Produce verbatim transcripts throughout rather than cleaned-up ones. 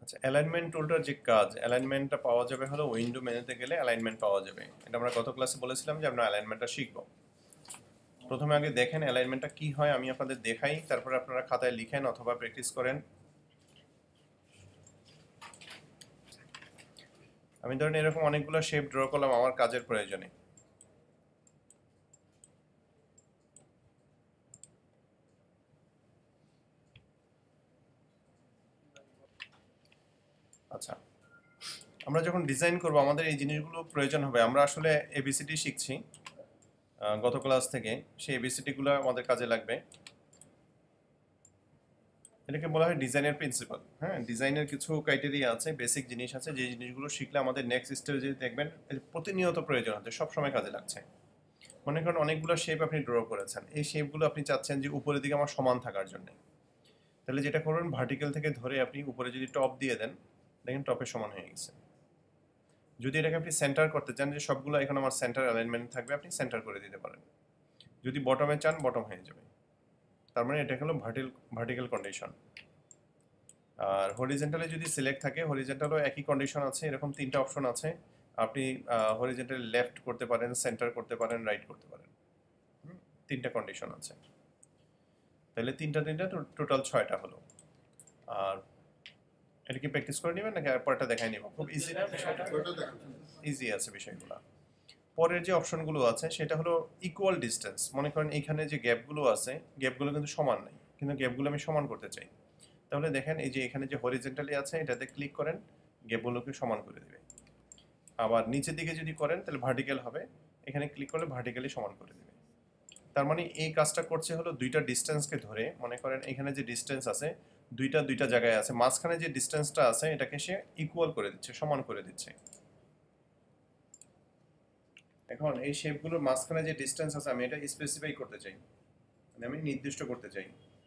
আচ্ছা, অ্যালাইনমেন্ট টুলটার যে কাজ, অ্যালাইনমেন্টটা পাওয়া যাবে হলো উইন্ডো মেনুতে গেলে অ্যালাইনমেন্ট পাওয়া যাবে। এটা আমরা গত ক্লাসে বলেছিলাম যে আমরা অ্যালাইনমেন্টটা শিখব। প্রথমে আগে দেখেন অ্যালাইনমেন্টটা কি হয়, আমি আপনাদের দেখাই, তারপরে আপনারা খাতায় লিখেন অথবা প্র্যাকটিস করেন। আমি ধরেন এরকম অনেকগুলো শেপ ড্র করলাম আমার কাজের প্রয়োজনে। আচ্ছা, আমরা যখন ডিজাইন করব আমাদের এই জিনিসগুলো প্রয়োজন হবে। আমরা আসলে এবিসিডি শিখছি গত ক্লাস থেকে, সেই এবিসিডিগুলো আমাদের কাজে লাগবে। এটাকে বলা হয় ডিজাইনের প্রিন্সিপাল। হ্যাঁ, ডিজাইনের কিছু ক্রাইটেরিয়া আছে, বেসিক জিনিস আছে, যে জিনিসগুলো শিখলে আমাদের নেক্সট স্টেজে দেখবেন প্রতিনিয়ত প্রয়োজন হচ্ছে, সবসময় কাজে লাগছে। মনে করেন অনেকগুলো শেপ আপনি ড্র করেছেন, এই শেপগুলো আপনি চাচ্ছেন যে উপরের দিকে আমার সমান থাকার জন্য, তাহলে যেটা করবেন ভার্টিক্যাল থেকে ধরে আপনি উপরে যদি টপ দিয়ে দেন, দেখেন টপের সমান হয়ে গেছে। যদি এটাকে আপনি সেন্টার করতে চান যে সবগুলো এখন আমার সেন্টার অ্যালাইনমেন্ট থাকবে, আপনি সেন্টার করে দিতে পারেন। যদি বটমে চান বটম হয়ে যাবে। তার মানে এটা হলো ভার্টিক্যাল কন্ডিশন। আর হরিজেন্টালে যদি সিলেক্ট থাকে, হরিজেন্টালও একই কন্ডিশন আছে, এরকম তিনটা অপশন আছে। আপনি হরিজেন্টালি লেফট করতে পারেন, সেন্টার করতে পারেন, রাইট করতে পারেন। তিনটা কন্ডিশন আছে, তাহলে তিনটা তিনটা টোটাল ছয়টা হলো। আর এটা কি প্র্যাকটিস করে নেবেন নাকি পরেরটা দেখাই নিব? খুব ইজি না বিষয়টা? ইজি আছে বিষয়গুলো। পরের যে অপশনগুলো আছে সেটা হলো ইকুয়াল ডিস্টেন্স। মনে করেন এখানে যে গ্যাপগুলো আছে, গ্যাপগুলো কিন্তু সমান নাই, কিন্তু গ্যাপগুলো আমি সমান করতে চাই। তাহলে দেখেন এই যে এখানে যে হরিজেন্টালি আছে এটাতে ক্লিক করেন, গ্যাপগুলোকে সমান করে দেবে। আবার নিচের দিকে যদি করেন তাহলে ভার্টিক্যাল হবে, এখানে ক্লিক করলে ভার্টিক্যালি সমান করে দেবে। তার মানে এই কাজটা করছে হলো দুইটা ডিস্টেন্সকে ধরে। মনে করেন এখানে যে ডিস্টেন্স আছে দুইটা দুইটা জায়গায় আছে, মাঝখানে যে ডিস্টেন্সটা আছে এটাকে সে ইকুয়াল করে দিচ্ছে, সমান করে দিচ্ছে। এখন এই শেপগুলোর মাঝখানে যে ডিস্টেন্স আছে আমি এটা স্পেসিফাই করতে চাই, মানে আমি নির্দিষ্ট করতে চাই।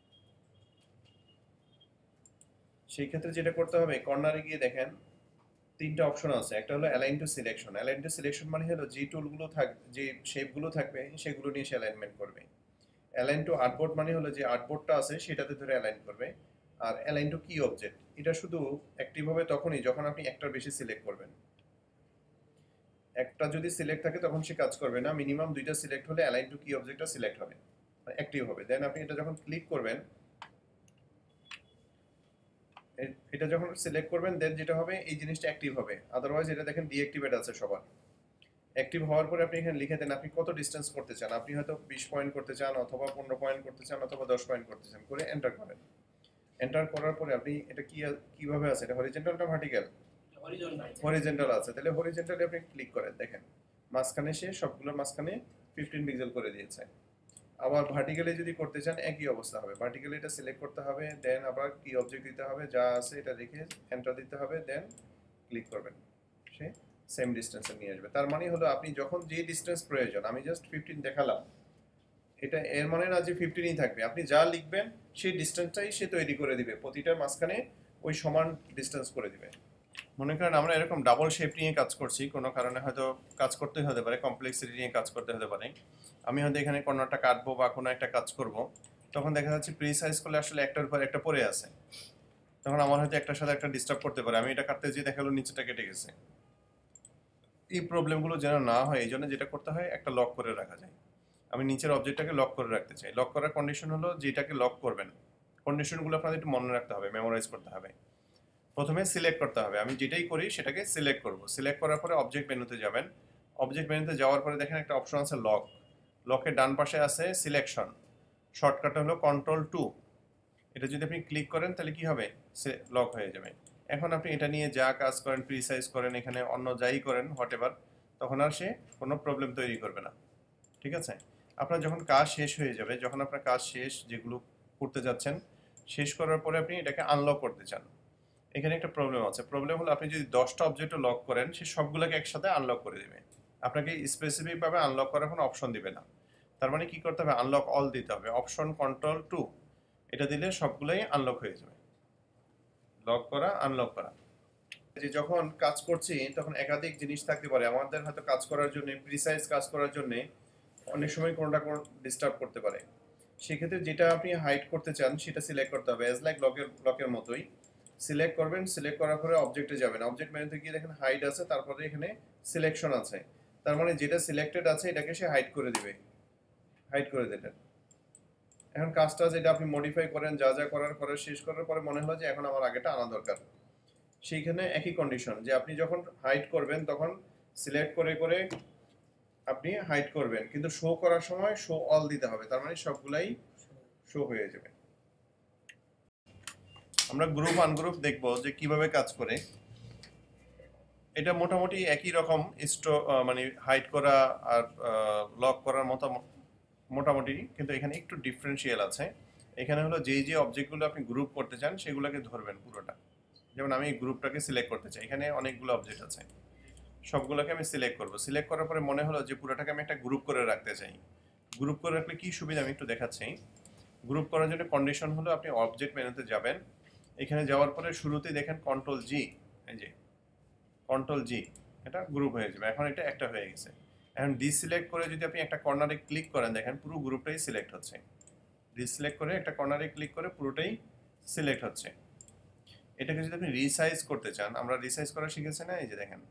সেই ক্ষেত্রে যেটা করতে হবে, কর্নারে গিয়ে দেখেন তিনটা অপশন আছে। একটা হলো align to selection. Align to selection মানে হলো যে টুলগুলো থাক যে শেপগুলো থাকবে সেগুলো নিয়ে সে অ্যালাইনমেন্ট করবে। অ্যালাইন টু আর্টবোর্ড মানে হলো যে আর্টবোর্ডটা আছে সেটাতে ধরে অ্যালাইন করবে। আর অ্যালাইন টু কি অবজেক্ট, এটা শুধু অ্যাক্টিভ হবে তখনই যখন আপনি একটার বেশি সিলেক্ট করবেন। একটা যদি সিলেক্ট থাকে তখন সে কাজ করবে না, মিনিমাম দুইটা সিলেক্ট হলে অ্যালাইন টু কি অবজেক্টটা সিলেক্ট হবে, মানে অ্যাক্টিভ হবে। দেন আপনি এটা যখন ক্লিক করবেন, এটা যখন সিলেক্ট করবেন দেন যেটা হবে এই জিনিসটা অ্যাক্টিভ হবে। আদারওয়াইজ এটা দেখেন ডিঅ্যাক্টিভেট আছে সবার। অ্যাক্টিভ হওয়ার পরে আপনি এখানে লিখে দেন আপনি কত ডিস্টেন্স করতে চান। আপনি হয়তো বিশ পয়েন্ট করতে চান, অথবা পনেরো পয়েন্ট করতে চান, অথবা দশ পয়েন্ট করতে চান, করে এন্টার করেন। এন্টার করার পরে আপনি এটা কি কিভাবে আছে, এটা হরিজেন্টাল না ভার্টিক্যাল? হরিজেন্টাল আছে, তাহলে হরিজেন্টালে আপনি ক্লিক করেন, দেখেন মাঝখানে সে সবগুলোর মাঝখানে ফিফটিন পিক্সেল করে দিয়েছে। আবার ভার্টিক্যালি যদি করতে চান একই অবস্থা হবে, ভার্টিক্যালি এটা সিলেক্ট করতে হবে, দেন আবার কি অবজেক্ট দিতে হবে, যা আছে এটা লিখে এন্টার দিতে হবে, দেন ক্লিক করবেন, সে সেম ডিস্টেন্সে নিয়ে আসবে। তার মানে হলো আপনি যখন যে ডিস্টেন্স প্রয়োজন, আমি জাস্ট ফিফটিন দেখালাম, এটা এর মানে না যে ফিফটিনই থাকবে, আপনি যা লিখবেন সেই ডিস্টেন্সটাই সে তৈরি করে দিবে, প্রতিটার মাঝখানে ওই সমান ডিস্টেন্স করে দিবে। মনে করেন আমরা এরকম ডাবল শেপ নিয়ে কাজ করছি, কোনো কারণে হয়তো কাজ করতে হতে পারে, কমপ্লেক্সিটি নিয়ে কাজ করতে হতে পারে। আমি হয়তো এখানে কোনোটা কাটবো বা কোনো একটা কাজ করব, তখন দেখা যাচ্ছে প্রিসাইজ করলে আসলে একটার উপর একটা পড়ে আছে, তখন আমার হয়তো একটার সাথে একটা ডিস্টার্ব করতে পারে। আমি এটা কাটতে যেয়ে দেখালো নিচেটা কেটে গেছে। এই প্রবলেমগুলো যেন না হয় এই জন্য যেটা করতে হয়, একটা লক করে রাখা যায়। আমি নিচের অবজেক্টটাকে লক করে রাখতে চাই। লক করার কন্ডিশন হলো যেটাকে লক করবেন, কন্ডিশনগুলো আপনাদের একটু মনে রাখতে হবে, মেমোরাইজ করতে হবে। প্রথমে সিলেক্ট করতে হবে, আমি যেটাই করি সেটাকে সিলেক্ট করব। সিলেক্ট করার পরে অবজেক্ট মেনুতে যাবেন। অবজেক্ট মেনুতে যাওয়ার পরে দেখেন একটা অপশন আছে লক। লকের ডান পাশে আছে সিলেকশন, শর্টকাট হলো কন্ট্রোল টু। এটা যদি আপনি ক্লিক করেন তাহলে কি হবে, সে লক হয়ে যাবে। এখন আপনি এটা নিয়ে যা কাজ করেন, প্রিসাইজ করেন, এখানে অন্য যাই করেন হোয়াট এভার, তখন আর সে কোনো প্রবলেম তৈরি করবে না। ঠিক আছে? আপনার যখন কাজ শেষ হয়ে যাবে, যখন আপনার কাজ শেষ যেগুলো করতে যাচ্ছেন, শেষ করার পরে আপনি এটাকে আনলক করতে চান, এখানে একটা প্রবলেম আছে। প্রবলেম হলো আপনি যদি দশটা অবজেক্টও লক করেন, সে সবগুলোকে একসাথে আনলক করে দেবে, আপনাকে স্পেসিফিকভাবে আনলক করার কোনো অপশন দিবে না। তার মানে কি করতে হবে, আনলক অল দিতে হবে, অপশন কন্ট্রোল টু, এটা দিলে সবগুলোই আনলক হয়ে যাবে। লক করা, আনলক করা। যে যখন কাজ করছি তখন একাধিক জিনিস থাকতে পারে আমাদের, হয়তো কাজ করার জন্য, প্রিসাইজ কাজ করার জন্য অনেক সময় কোনোটা কোনো ডিস্টার্ব করতে পারে। সেক্ষেত্রে যেটা আপনি হাইড করতে চান সেটা সিলেক্ট করতে হবে, অ্যাজ লাইক লকের লকের মতোই সিলেক্ট করবেন, সিলেক্ট করার পরে অবজেক্টে যাবেন, অবজেক্ট মেনুতে গিয়ে দেখেন হাইড আছে, তারপরে এখানে সিলেকশন আছে, তার মানে যেটা সিলেক্টেড আছে এটাকে সে হাইড করে দিবে, হাইড করে দিলেন। এখন কাজটা যেটা আপনি মডিফাই করেন, যা যা করার পরে শেষ করার পরে মনে হলো যে এখন আমার আগেটা আনা দরকার, সেইখানে একই কন্ডিশন যে আপনি যখন হাইড করবেন তখন সিলেক্ট করে করে আপনি হাইড করবেন, কিন্তু শো করার সময় শো অল দিতে হবে, তার মানে সবগুলাই শো হয়ে যাবে। আমরা গ্রুপ আনগ্রুপ দেখব যে কিভাবে কাজ করে। এটা মোটামুটি একই রকম স্টো মানে হাইড করা আর লক করার মতো মোটামুটি, কিন্তু এখানে একটু ডিফারেন্সিয়াল আছে। এখানে হলো যেই যে অবজেক্টগুলো আপনি গ্রুপ করতে চান সেগুলোকে ধরবেন পুরোটা। যেমন আমি এই গ্রুপটাকে সিলেক্ট করতে চাই, এখানে অনেকগুলো অবজেক্ট আছে, সবগুলোকে আমি সিলেক্ট করব। সিলেক্ট করার পরে মনে হলো যে পুরোটাকে আমি একটা গ্রুপ করে রাখতে চাই। গ্রুপ করে রাখলে কি সুবিধা আমি একটু দেখাচ্ছি। গ্রুপ করার জন্য কন্ডিশন হলো আপনি অবজেক্ট মেনুতে যাবেন, এখানে যাওয়ার পরে শুরুতেই দেখেন কন্ট্রোল জি, এই যে কন্ট্রোল জি, এটা গ্রুপ হয়ে যাবে। এখন এটা একটা হয়ে গেছে। এখন ডিসিলেক্ট করে যদি আপনি একটা কর্নারে ক্লিক করেন, দেখেন পুরো গ্রুপটাই সিলেক্ট হচ্ছে। ডিসিলেক্ট করে একটা কর্নারে ক্লিক করে পুরোটাই সিলেক্ট হচ্ছে। এটাকে যদি আপনি রিসাইজ করতে চান, আমরা রিসাইজ করা শিখেছি না, এই যে দেখেন,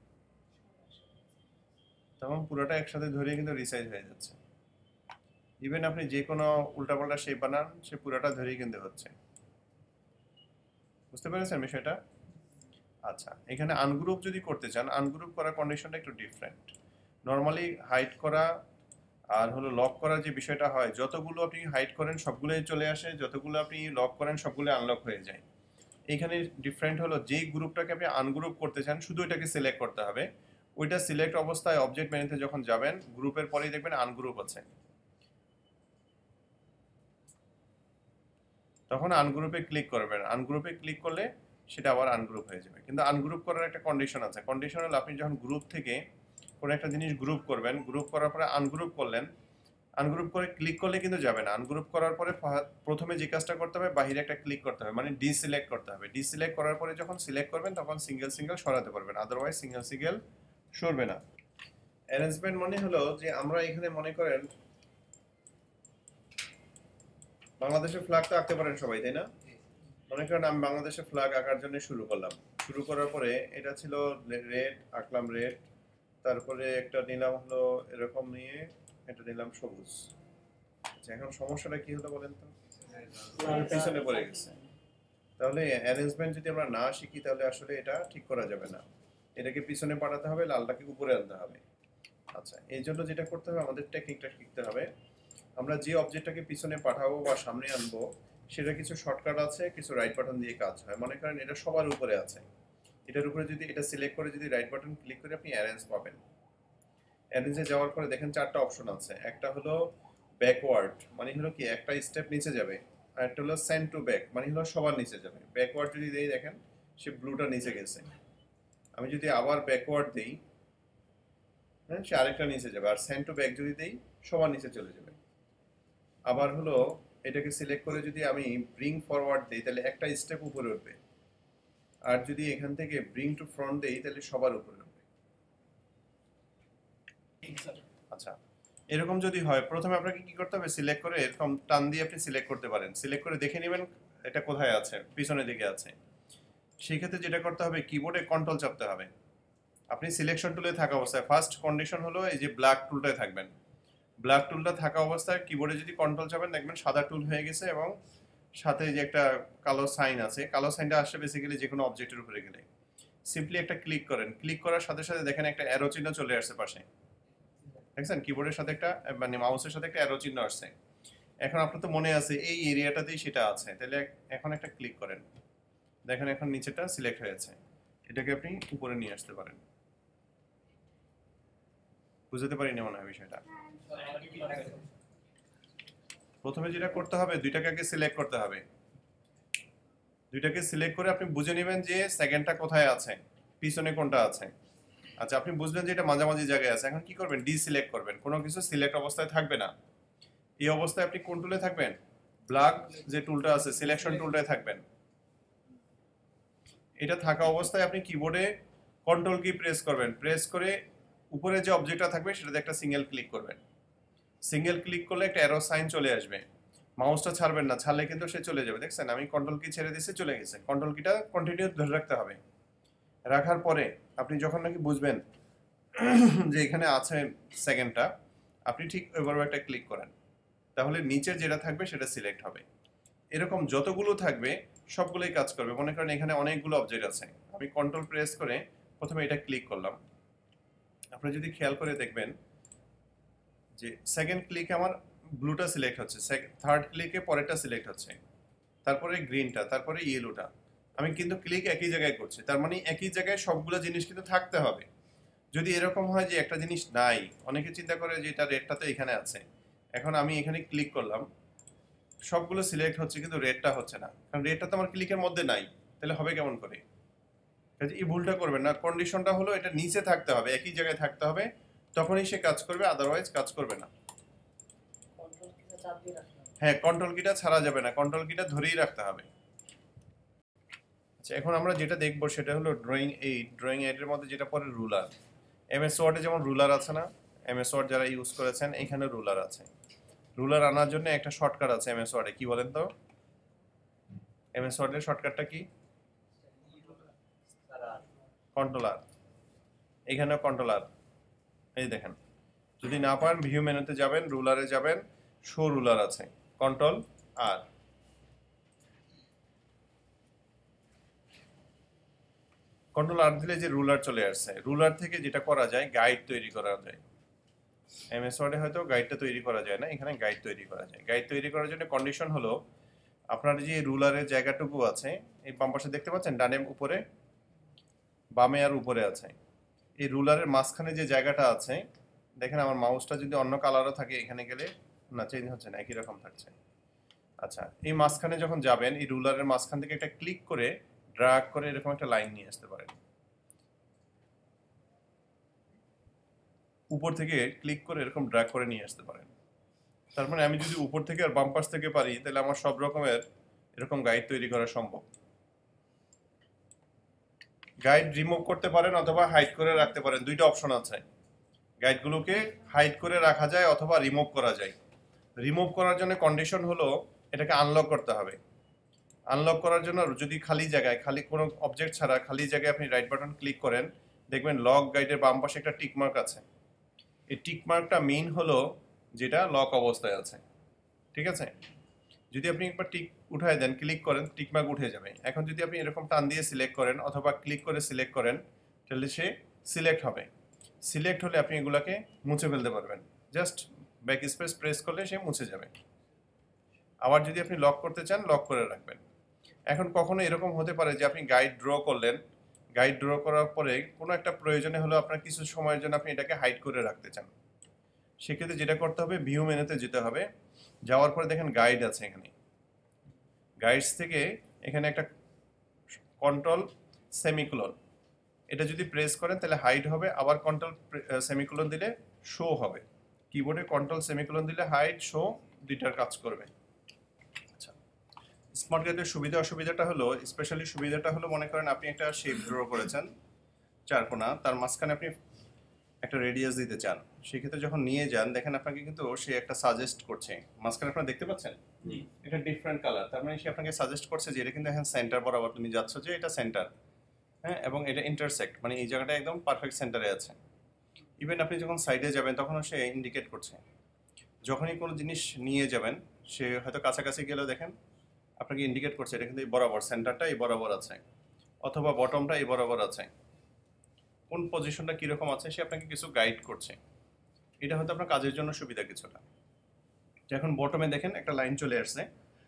তখন পুরোটা একসাথে ধরিয়ে কিন্তু রিসাইজ হয়ে যাচ্ছে। ইভেন আপনি যে কোনো উল্টাপাল্টা শেপ বানান, সে পুরোটা ধরেই কিন্তু হচ্ছে। বুঝতে পেরেছেন বিষয়টা? আচ্ছা, এখানে আনগ্রুপ যদি করতে চান, আনগ্রুপ করার কন্ডিশনটা একটু ডিফারেন্ট। নর্মালি হাইড করা আর হলো লক করার যে বিষয়টা হয়, যতগুলো আপনি হাইড করেন সবগুলোই চলে আসে, যতগুলো আপনি লক করেন সবগুলো আনলক হয়ে যায়। এখানে ডিফারেন্ট হলো যেই গ্রুপটাকে আপনি আনগ্রুপ করতে চান শুধু এটাকে সিলেক্ট করতে হবে। ওইটা সিলেক্ট অবস্থায় অবজেক্ট মেনুতে যখন যাবেন, গ্রুপের পরেই দেখবেন আনগ্রুপ আছে, তখন আনগ্রুপে ক্লিক করবেন। আনগ্রুপে ক্লিক করলে সেটা আবার আনগ্রুপ হয়ে যাবে। কিন্তু আনগ্রুপ করার একটা কন্ডিশন আছে। কন্ডিশন হলো আপনি যখন গ্রুপ থেকে কোনো একটা জিনিস গ্রুপ করবেন, গ্রুপ করার পরে আনগ্রুপ করলেন, আনগ্রুপ করে ক্লিক করলে কিন্তু যাবে না। আনগ্রুপ করার পরে প্রথমে যে কাজটা করতে হবে, বাহিরে একটা ক্লিক করতে হবে, মানে ডিসিলেক্ট করতে হবে। ডিসিলেক্ট করার পরে যখন সিলেক্ট করবেন তখন সিঙ্গেল সিঙ্গেল সরাতে পারবেন, আদারওয়াইজ সিঙ্গেল সিঙ্গেল সরবে না। অ্যারেঞ্জমেন্ট মানে হলো যে আমরা এখানে মনে করেন বাংলাদেশের ফ্ল্যাগ তো আঁকতে পারেন সবাই, তাই না? মনে করেন আমি বাংলাদেশের ফ্ল্যাগ আঁকার জন্য শুরু করলাম। শুরু করার পরে এটা ছিল রেড, আঁকলাম রেড, তারপরে একটা নিলাম হলো এরকম নিয়ে, এটা নিলাম সবুজ। আচ্ছা, এখন সমস্যাটা কি হলো বলেন তো? পিছনে পড়ে গেছে। তাহলে অ্যারেঞ্জমেন্ট যদি আমরা না শিখি তাহলে আসলে এটা ঠিক করা যাবে না। এটাকে পিছনে পাঠাতে হবে, লালটাকে উপরে আনতে হবে। আচ্ছা, এই জন্য যেটা করতে হবে, আমাদের টেকনিকটা শিখতে হবে। আমরা যে অবজেক্টটাকে পিছনে পাঠাবো বা সামনে আনবো, সেটা কিছু শর্টকাট আছে, কিছু রাইট বাটন দিয়ে কাজ হয়। মনে করেন এটা সবার উপরে আছে, এটার উপরে যদি এটা সিলেক্ট করে যদি রাইট বাটন ক্লিক করে আপনি অ্যারেঞ্জ পাবেন। অ্যারেঞ্জে যাওয়ার পরে দেখেন চারটা অপশন আছে। একটা হলো ব্যাকওয়ার্ড, মানে হলো কি একটা স্টেপ নিচে যাবে, আর একটা হলো সেন্ড টু ব্যাক, মানে হলো সবার নিচে যাবে। ব্যাকওয়ার্ড যদি দেই, দেখেন সে ব্লুটা নিচে গেছে। আমি যদি আবার ব্যাকওয়ার্ড দেই, হ্যাঁ, সে আরেকটা নিচে যাবে। আর সেন্ড টু ব্যাক যদি দেই, সবার নিচে চলে যাবে। আবার হলো এটাকে সিলেক্ট করে যদি আমি ব্রিং ফরওয়ার্ড দেই, তাহলে একটা স্টেপ উপরে উঠবে। আর যদি এখান থেকে ব্রিং টু ফ্রন্ট দেই, তাহলে সবার উপরে উঠবে। আচ্ছা, এরকম যদি হয়, প্রথমে আপনাকে কি করতে হবে, সিলেক্ট করে এরকম টান দিয়ে আপনি সিলেক্ট করতে পারেন। সিলেক্ট করে দেখে নেবেন এটা কোথায় আছে, পিছনের দিকে আছে। সেই ক্ষেত্রে যেটা করতে হবে, কিবোর্ডে কন্ট্রোল চাপতে হবে। আপনি সিলেকশন টুলে থাকা অবস্থায় ফার্স্ট কন্ডিশন হলো এই যে ব্ল্যাক টুলটায় থাকবেন। ব্ল্যাক টুলটা থাকা অবস্থায় কিবোর্ডে যদি কন্ট্রোল চাপেন, দেখবেন সাদা টুল হয়ে গেছে এবং সাথে যে একটা কালো সাইন আছে, কালো সাইনটা আসছে বেসিক্যালি যে কোনো অবজেক্টের উপরে গেলে। সিম্পলি একটা ক্লিক করেন, ক্লিক করার সাথে সাথে দেখেন একটা অ্যারো চিহ্ন চলে আসছে পাশে, দেখছেন? কিবোর্ডের সাথে একটা মানে মাউসের সাথে একটা অ্যারো চিহ্ন আসছে। এখন আপনার তো মনে আছে এই এরিয়াটাতেই সেটা আছে, তাহলে এখন একটা ক্লিক করেন, দেখেন এখন নিচেটা সিলেক্ট হয়েছে। এটাকে আপনি উপরে নিয়ে আসতে পারেন। বুঝতে পারি না মনে হয় বিষয়টা। প্রথমে যেটা করতে হবে, দুইটাকে আগে সিলেক্ট করতে হবে। দুইটাকে সিলেক্ট করে আপনি বুঝে নেবেন যে সেকেন্ডটা কোথায় আছে, পিছনে কোনটা আছে। আচ্ছা, আপনি বুঝলেন যে এটা মাঝামাঝি জায়গায় আছে। এখন কি করবেন, ডিসিলেক্ট করবেন। কোনো কিছু সিলেক্ট অবস্থায় থাকবে না। এই অবস্থায় আপনি কোন টুলে থাকবেন, ব্ল্যাক যে টুলটা আছে সিলেকশন টুলটায় থাকবেন। এটা থাকা অবস্থায় আপনি কিবোর্ডে কন্ট্রোল কি প্রেস করবেন, প্রেস করে উপরে যে অবজেক্টটা থাকবে সেটাতে একটা সিঙ্গেল ক্লিক করবেন। সিঙ্গেল ক্লিক করলে একটা অ্যারো সাইন চলে আসবে। মাউসটা ছাড়বেন না, ছাড়লে কিন্তু সে চলে যাবে। দেখছেন আমি কন্ট্রোল কি ছেড়ে দিয়েছি, চলে গেছে। কন্ট্রোল কিটা কন্টিনিউ ধরে রাখতে হবে। রাখার পরে আপনি যখন নাকি বুঝবেন যে এখানে আছে সেকেন্ডটা, আপনি ঠিক ওইভাবে একটা ক্লিক করেন, তাহলে নিচে যেটা থাকবে সেটা সিলেক্ট হবে। এরকম যতগুলো থাকবে সবগুলোই কাজ করবে। মনে করেন এখানে অনেকগুলো অবজেক্ট আছে, আমি কন্ট্রোল প্রেস করে প্রথমে এটা ক্লিক করলাম। আপনি যদি খেয়াল করে দেখবেন যে সেকেন্ড ক্লিকে আমার ব্লুটা সিলেক্ট হচ্ছে, থার্ড ক্লিকে পরেরটা সিলেক্ট হচ্ছে, তারপরে গ্রিনটা, তারপরে ইয়েলোটা। আমি কিন্তু ক্লিক একই জায়গায় করছি, তার মানে একই জায়গায় সবগুলো জিনিস কিন্তু থাকতে হবে। যদি এরকম হয় যে একটা জিনিস নাই, অনেকে চিন্তা করে যে এটা রেডটা তো এখানে আছে, এখন আমি এখানে ক্লিক করলাম, সবগুলো সিলেক্ট হচ্ছে কিন্তু রেডটা হচ্ছে না, কারণ রেডটা তো আমার ক্লিকের মধ্যে নাই, তাহলে হবে কেমন করে? কাজে এই ভুলটা করবেন না। কন্ডিশনটা হলো এটা নিচে থাকতে হবে, একই জায়গায় থাকতে হবে, তখনই সে কাজ করবে, আদারওয়াইজ কাজ করবে না। হ্যাঁ, কন্ট্রোল কিটা ছাড়া যাবে না, কন্ট্রোল কিটা ধরেই রাখতে হবে। আচ্ছা, এখন আমরা যেটা দেখবো সেটা হলো ড্রয়িং এইড। ড্রয়িং এইডের মধ্যে যেটা পরে রুলার। এমএস ওয়ার্ডে যেমন রুলার আছে না, এমএস ওয়ার্ড যারা ইউজ করেছেন এখানে রুলার আছে। রুলার আনার জন্য একটা শর্টকাট আছে এমএস ওয়ার্ডে, কি বলেন তো? এমএস ওয়ার্ডের শর্টকাটটা কি? Control R. এখানেও কন্ট্রোল আর। এই দেখেন, যদি না পারেন ভিউ মেনুতে যাবেন, রুলারে যাবেন, শো রুলার আছে, কন্ট্রোল আর। কন্ট্রোল আর দিলে যে রুলার চলে আসছে, রুলার থেকে যেটা করা যায় গাইড তৈরি করা যায়। এমএস ওয়ার্ডে হয়তো গাইডটা তৈরি করা যায় না, এখানে গাইড তৈরি করা যায়। গাইড তৈরি করার জন্য কন্ডিশন হলো আপনার যে রুলারের জায়গাটুকু আছে, এই বাম পাশে দেখতে পাচ্ছেন, ডানে উপরে, বামে আর উপরে আছে। এই রুলারের মাঝখানে যে জায়গাটা আছে, দেখেন আমার মাউসটা যদি অন্য কালারও থাকে, এখানে গেলে না চেঞ্জ হচ্ছে না, একই রকম থাকছে। আচ্ছা, এই মাঝখানে যখন যাবেন, এই রুলারের মাঝখান থেকে একটা ক্লিক করে ড্র্যাগ করে এরকম একটা লাইন নিয়ে আসতে পারেন। উপর থেকে ক্লিক করে এরকম ড্র্যাগ করে নিয়ে আসতে পারেন। তার মানে আমি যদি উপর থেকে আর বাম পাশ থেকে পারি, তাহলে আমার সব রকমের এরকম গাইড তৈরি করা সম্ভব। গাইড রিমুভ করতে পারেন অথবা হাইড করে রাখতে পারেন, দুইটা অপশন আছে। গাইডগুলোকে হাইড করে রাখা যায় অথবা রিমুভ করা যায়। রিমুভ করার জন্য কন্ডিশন হলো এটাকে আনলক করতে হবে। আনলক করার জন্য যদি খালি জায়গায়, খালি কোনো অবজেক্ট ছাড়া খালি জায়গায় আপনি রাইট বাটন ক্লিক করেন, দেখবেন লক গাইডের বাম পাশে একটা টিক মার্ক আছে। এই টিক মার্কটা মেইন হলো যেটা লক অবস্থায় আছে, ঠিক আছে? যদি আপনি একবার টিক উঠায় দেন, ক্লিক করেন, টিক মার্ক উঠে যাবে। এখন যদি আপনি এরকম টান দিয়ে সিলেক্ট করেন অথবা ক্লিক করে সিলেক্ট করেন, তাহলে সে সিলেক্ট হবে। সিলেক্ট হলে আপনি এগুলাকে মুছে ফেলতে পারবেন, জাস্ট ব্যাক স্পেস প্রেস করলে সে মুছে যাবে। আবার যদি আপনি লক করতে চান, লক করে রাখবেন। এখন কখনো এরকম হতে পারে যে আপনি গাইড ড্র করলেন, গাইড ড্র করার পরে কোনো একটা প্রয়োজনে হলো আপনার কিছু সময়ের জন্য আপনি এটাকে হাইড করে রাখতে চান, সেক্ষেত্রে যেটা করতে হবে, ভিউ মেনুতে যেতে হবে। যাওয়ার পরে দেখেন গাইড আছে, এখানে গাইডস থেকে এখানে একটা কন্ট্রোল সেমিকোলন, এটা যদি প্রেস করেন তাহলে হাইড হবে, আবার কন্ট্রোল সেমিকোলন দিলে শো হবে। কিবোর্ডে কন্ট্রোল সেমিকোলন দিলে হাইড, শো দুইটার কাজ করবে। আচ্ছা, স্মার্ট গাইডের সুবিধা অসুবিধাটা হলো, স্পেশালি সুবিধাটা হলো, মনে করেন আপনি একটা শেপ ড্র করেছেন চারকোনা, তার মাঝখানে আপনি একটা রেডিয়াস দিতে চান, সেক্ষেত্রে যখন নিয়ে যান দেখেন আপনাকে কিন্তু সে একটা সাজেস্ট করছে, মাঝখানে আপনারা দেখতে পাচ্ছেন এটা ডিফারেন্ট কালার, তার মানে সে আপনাকে সাজেস্ট করছে যে এটা কিন্তু এখন সেন্টার বরাবর তুমি যাচ্ছ, যে এটা সেন্টার, হ্যাঁ, এবং এটা ইন্টারসেক্ট, মানে এই জায়গাটা একদম পারফেক্ট সেন্টারে আছে। ইভেন আপনি যখন সাইডে যাবেন তখনও সে ইন্ডিকেট করছে। যখনই কোনো জিনিস নিয়ে যাবেন, সে হয়তো কাছাকাছি গেলেও দেখেন আপনাকে ইন্ডিকেট করছে এটা কিন্তু এই বরাবর, সেন্টারটা এই বরাবর আছে, অথবা বটমটা এই বরাবর আছে, কোন পজিশনটা কীরকম আছে সে আপনাকে কিছু গাইড করছে। এটা হয়তো আপনার কাজের জন্য সুবিধা কিছুটা। এখন বটমে দেখেন একটা লাইন চলে আসছে,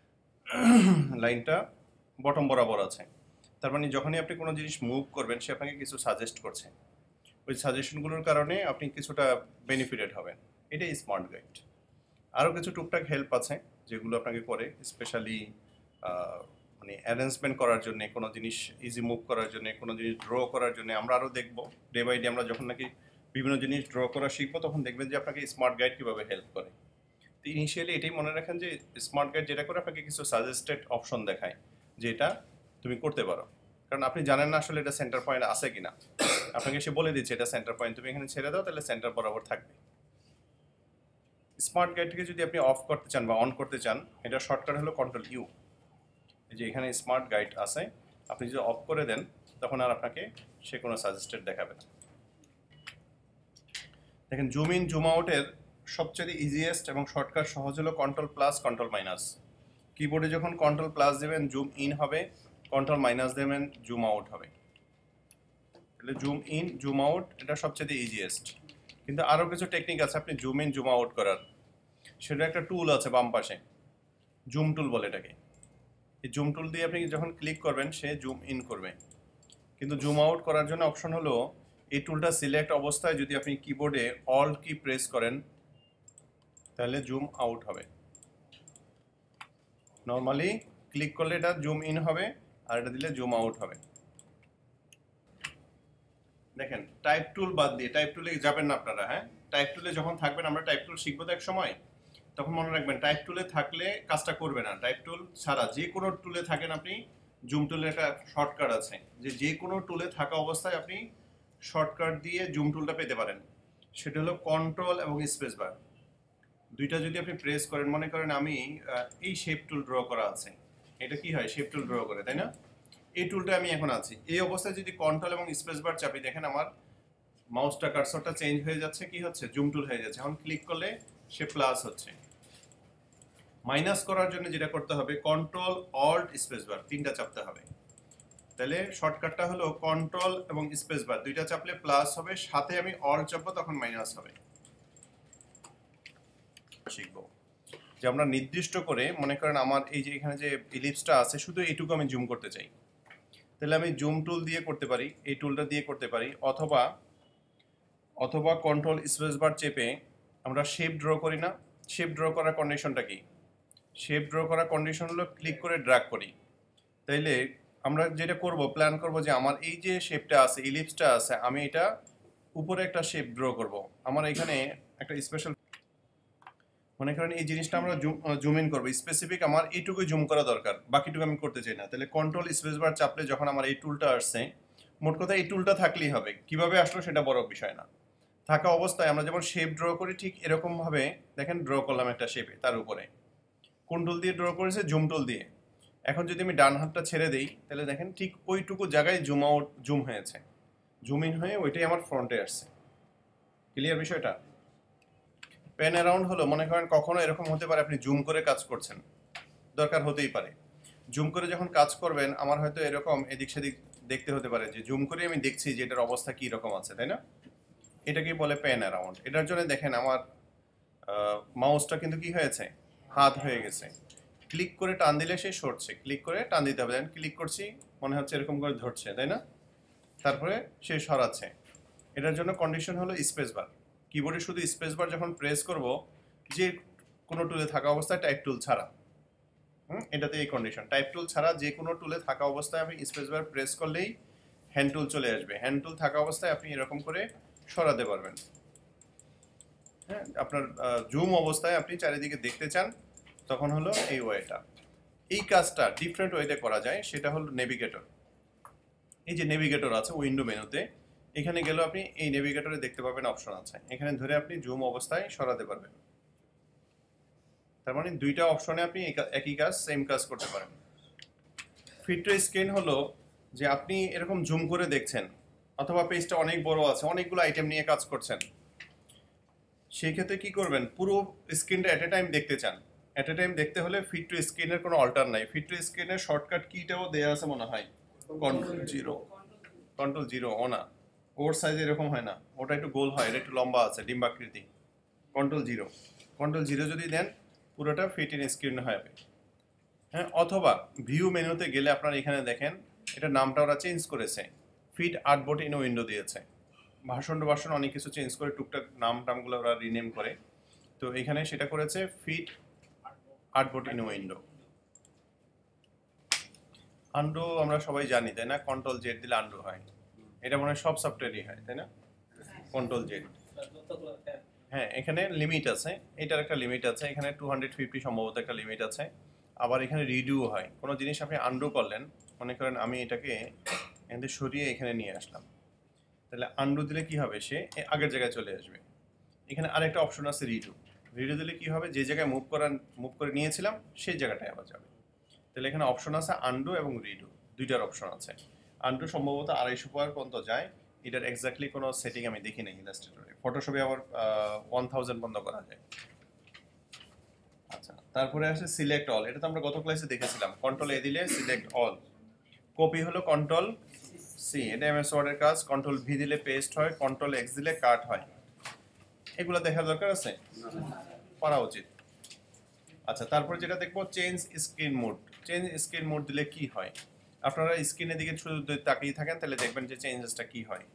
লাইনটা বটম বরাবর আছে, তার মানে যখনই আপনি কোনো জিনিস মুভ করবেন সে আপনাকে কিছু সাজেস্ট করছে, ওই সাজেশনগুলোর কারণে আপনি কিছুটা বেনিফিটেড হবেন। এটাই স্মার্ট গাইড। আরও কিছু টুকটাক হেল্প আছে যেগুলো আপনাকে করে, স্পেশালি মানে অ্যারেঞ্জমেন্ট করার জন্য, কোনো জিনিস ইজি মুভ করার জন্য, কোনো জিনিস ড্র করার জন্য। আমরা আরও দেখবো ডে বাই ডে, আমরা যখন নাকি বিভিন্ন জিনিস ড্র করা শিখবো তখন দেখবেন যে আপনাকে স্মার্ট গাইড কীভাবে হেল্প করে। তো ইনিশিয়ালি এটাই মনে রাখেন যে স্মার্ট গাইড যেটা করে আপনাকে কিছু সাজেস্টেড অপশন দেখায় যে এটা তুমি করতে পারো, কারণ আপনি জানেন না আসলে এটা সেন্টার পয়েন্ট আছে কিনা, আপনাকে সে বলে দিচ্ছে এটা সেন্টার পয়েন্ট, তুমি এখানে ছেড়ে দাও তাহলে সেন্টার বরাবর থাকবে। স্মার্ট গাইডকে যদি আপনি অফ করতে চান বা অন করতে চান, এটা শর্টকাট হলো কন্ট্রোল ইউ। এই যে এখানে স্মার্ট গাইড আছে, আপনি যদি অফ করে দেন তখন আর আপনাকে সে কোনো সাজেস্টেড দেখাবে না। দেখেন জুম ইন জুম আউটের সবচেয়ে ইজিয়েস্ট এবং শর্টকাট সহজ হলো কন্ট্রোল প্লাস কন্ট্রোল মাইনাস। কিবোর্ডে যখন কন্ট্রোল প্লাস দেবেন জুম ইন হবে, কন্ট্রোল মাইনাস দেবেন জুম আউট হবে। তাহলে জুম ইন জুম আউট এটা সবচেয়ে ইজিয়েস্ট। কিন্তু আরও কিছু টেকনিক আছে আপনি জুম ইন জুম আউট করার, সেটা একটা টুল আছে বাম পাশে, জুম টুল বলে এটাকে। এই জুম টুল দিয়ে আপনি যখন ক্লিক করবেন সে জুম ইন করবে। কিন্তু জুম আউট করার জন্য অপশন হলো এই টুলটা সিলেক্ট অবস্থায় যদি আপনি কিবোর্ডে অল্ট কি প্রেস করেন তাহলে জুম আউট হবে। নর্মালি ক্লিক করলে এটা জুম ইন হবে আর এটা দিলে জুম আউট হবে। দেখেন টাইপ টুল বাদ দিয়ে, টাইপ টুলে যাবেন না আপনারা, হ্যাঁ টাইপ টুলে যখন থাকবেন, আমরা টাইপ টুল শিখবো তো এক সময়, তখন মনে রাখবেন টাইপ টুলে থাকলে কাজটা করবে না। টাইপ টুল ছাড়া যে কোনো টুলে থাকেন আপনি, জুম টুলের একটা শর্টকাট আছে যে যে কোনো টুলে থাকা অবস্থায় আপনি শর্টকাট দিয়ে জুম টুলটা পেতে পারেন। সেটা হলো কন্ট্রোল এবং স্পেস বার, দুইটা যদি আপনি প্রেস করেন, মনে করেন আমি এই শেপ টুল ড্র করা আছে, এটা কি হয় শেপ টুল ড্র করে, তাই না? এই টুলটা আমি এখন আছি, এই অবস্থায় যদি কন্ট্রোল এবং স্পেস বার চাপি, দেখেন আমার মাউসটা কার্সরটা চেঞ্জ হয়ে যাচ্ছে, কি হচ্ছে জুম টুল হয়ে যাচ্ছে। এখন ক্লিক করলে সে প্লাস হচ্ছে। মাইনাস করার জন্য যেটা করতে হবে কন্ট্রোল অল্ট স্পেস বার তিনটা চাপতে হবে। তাহলে শর্টকাটটা হলো কন্ট্রোল এবং স্পেস বার দুইটা চাপলে প্লাস হবে, সাথে আমি অল্ট চাপবো তখন মাইনাস হবে। শিখবো যে আমরা নির্দিষ্ট করে, মনে করেন আমার এই যে এখানে যে ইলিপসটা আছে শুধু এইটুকু আমি জুম করতে চাই, তাহলে আমি জুম টুল দিয়ে করতে পারি, এই টুলটা দিয়ে করতে পারি, অথবা অথবা কন্ট্রোল স্পেস বার চেপে আমরা শেপ ড্র করি না। শেপ ড্র করার কন্ডিশনটা কি? শেপ ড্র করার কন্ডিশন হলো ক্লিক করে ড্র্যাগ করি। তাইলে আমরা যেটা করব, প্ল্যান করব যে আমার এই যে শেপটা আছে, ইলিপসটা আছে, আমি এটা উপরে একটা শেপ ড্র করব। আমার এখানে একটা স্পেশাল, মনে করেন এই জিনিসটা আমরা জুম ইন করবো, স্পেসিফিক আমার এইটুকু জুম করা দরকার, বাকিটুকু আমি করতে চাই না। তাহলে কন্ট্রোল স্পেস বার চাপলে যখন আমার এই টুলটা আসছে, মোট কথা এই টুলটা থাকলেই হবে, কিভাবে আসলো সেটা বড় বিষয় না। থাকা অবস্থায় আমরা যেমন শেপ ড্র করি ঠিক এরকমভাবে দেখেন ড্র করলাম একটা শেপে, তার উপরে কোন টুল দিয়ে ড্র করেছে? জুম টুল দিয়ে। এখন যদি আমি ডান হাতটা ছেড়ে দিই তাহলে দেখেন ঠিক ওইটুকু জায়গায় জুম আউট জুম হয়েছে, জুম ইন হয়ে ওইটাই আমার ফ্রন্টে আসছে। ক্লিয়ার বিষয়টা? প্যান অ্যারাউন্ড হলো, মনে করেন কখনো এরকম হতে পারে আপনি জুম করে কাজ করছেন, দরকার হতেই পারে। জুম করে যখন কাজ করবেন আমার হয়তো এরকম এদিক সেদিক দেখতে হতে পারে, যে জুম করে আমি দেখছি যে এটার অবস্থা কী রকম আছে, তাই না? এটাকে বলে প্যান অ্যারাউন্ড। এটার জন্য দেখেন আমার মাউসটা কিন্তু কি হয়েছে, হাত হয়ে গেছে। ক্লিক করে টান দিলে সে সরছে, ক্লিক করে টান দিতে হবে। দেন ক্লিক করছি মনে হচ্ছে এরকম করে ধরছে, তাই না? তারপরে সে সরাচ্ছে। এটার জন্য কন্ডিশন হলো স্পেস বার। কিবোর্ডে শুধু স্পেস বার যখন প্রেস করব, যে কোনো টুলে থাকা অবস্থায় টাইপ টুল ছাড়া, হুম এটাতে এই কন্ডিশন, টাইপ টুল ছাড়া যে কোনো টুলে থাকা অবস্থায় আপনি স্পেস বার প্রেস করলেই হ্যান্ড টুল চলে আসবে। হ্যান্ড টুল থাকা অবস্থায় আপনি এরকম করে সরাতে পারবেন। হ্যাঁ, আপনার জুম অবস্থায় আপনি চারিদিকে দেখতে চান তখন হলো এই ওয়েটা। এই কাজটা ডিফারেন্ট ওয়েতে করা যায়, সেটা হলো নেভিগেটর। এই যে নেভিগেটর আছে উইন্ডো মেনুতে, এখানে গেলেও আপনি এই নেভিগেটরে দেখতে পাবেন অপশন আছে, এখানে ধরে আপনি জুম অবস্থায় সরাতে পারবেন। তার মানে দুইটা অপশনে আপনি একই কাজ, সেম কাজ করতে পারেন। ফিট টু স্ক্রিন হলো যে আপনি এরকম জুম করে দেখছেন, অথবা পেজটা অনেক বড় আছে, অনেকগুলো আইটেম নিয়ে কাজ করছেন, সেই ক্ষেত্রে কি করবেন, পুরো স্ক্রিনটা এট এ টাইম দেখতে চান। এট এ টাইম দেখতে হলে ফিট টু স্ক্রিনের কোনো অল্টার নাই। ফিট টু স্ক্রিনের শর্টকাট কিটাও দেওয়া আছে মনে হয়, কন্ট্রোল জিরো। কন্ট্রোল জিরো ও না, ওর সাইজ এরকম হয় না, ওটা একটু গোল হয়, এটা একটু লম্বা আছে ডিম্বাকৃতি। কন্ট্রোল জিরো, কন্ট্রোল জিরো যদি দেন পুরোটা ফিট ইন স্ক্রিন হবে। হ্যাঁ, অথবা ভিউ মেনুতে গেলে আপনারা এখানে দেখেন এটা নামটা ওরা চেঞ্জ করেছে, ফিট আর্টবোর্ড ইন উইন্ডো দিয়েছে। ভাষণ ভাষণ অনেক কিছু চেঞ্জ করে টুকটাক নাম টামগুলো ওরা রিনেম করে, তো এখানে সেটা করেছে fit artboard in window. Undo আমরা সবাই জানি, তাই না? কন্ট্রোল জেড দিলে আন্ডু হয়, এটা মনে হয় সব সফটওয়্যারই হয়, তাই না? Control Z. হ্যাঁ, এখানে লিমিট আছে, এটার একটা লিমিট আছে, এখানে টু হান্ড্রেড ফিফটি সম্ভবত একটা লিমিট আছে। আবার এখানে রিডিউ হয়, কোনো জিনিস আপনি আন্ডু করলেন, মনে করেন আমি এটাকে এখান থেকে সরিয়ে এখানে নিয়ে আসলাম, তাহলে আন্ডু দিলে কি হবে, সে আগের জায়গায় চলে আসবে। এখানে আরেকটা অপশন আছে রিডু, রিডো দিলে কি হবে, যে জায়গায় মুভ করার মুভ করে নিয়েছিলাম সেই জায়গাটায় আবার যাবে। তাহলে এখানে অপশন আছে আনডু এবং রিডো, দুইটার অপশন আছে। আনডু সম্ভবত আড়াইশো পাওয়ার পর্যন্ত যায়, এটার এক্স্যাক্টলি কোনো সেটিং আমি দেখি নাই ইলাস্ট্রেটরে। ফটোশপে আবার ওয়ান থাউজেন্ড বন্ধ করা যায়। আচ্ছা, তারপরে আছে সিলেক্ট অল, এটা তো আমরা গত ক্লাসে দেখেছিলাম। কন্ট্রোল এ দিলে সিলেক্ট অল, কপি হলো কন্ট্রোল সি, এটা এমএস ওয়ার্ডের কাজ। কন্ট্রোল ভি দিলে পেস্ট হয়, কন্ট্রোল এক্স দিলে কাট হয়। এগুলো দেখার দরকার আছে, পড়া উচিত। আচ্ছা, তারপর যেটা দেখবো change screen mode. Change screen mode দিলে কি হয়, আপনারা স্ক্রিনের দিকে শুধু যদি তাকিয়ে থাকেন তাহলে দেখবেন যে চেঞ্জেসটা কি হয়।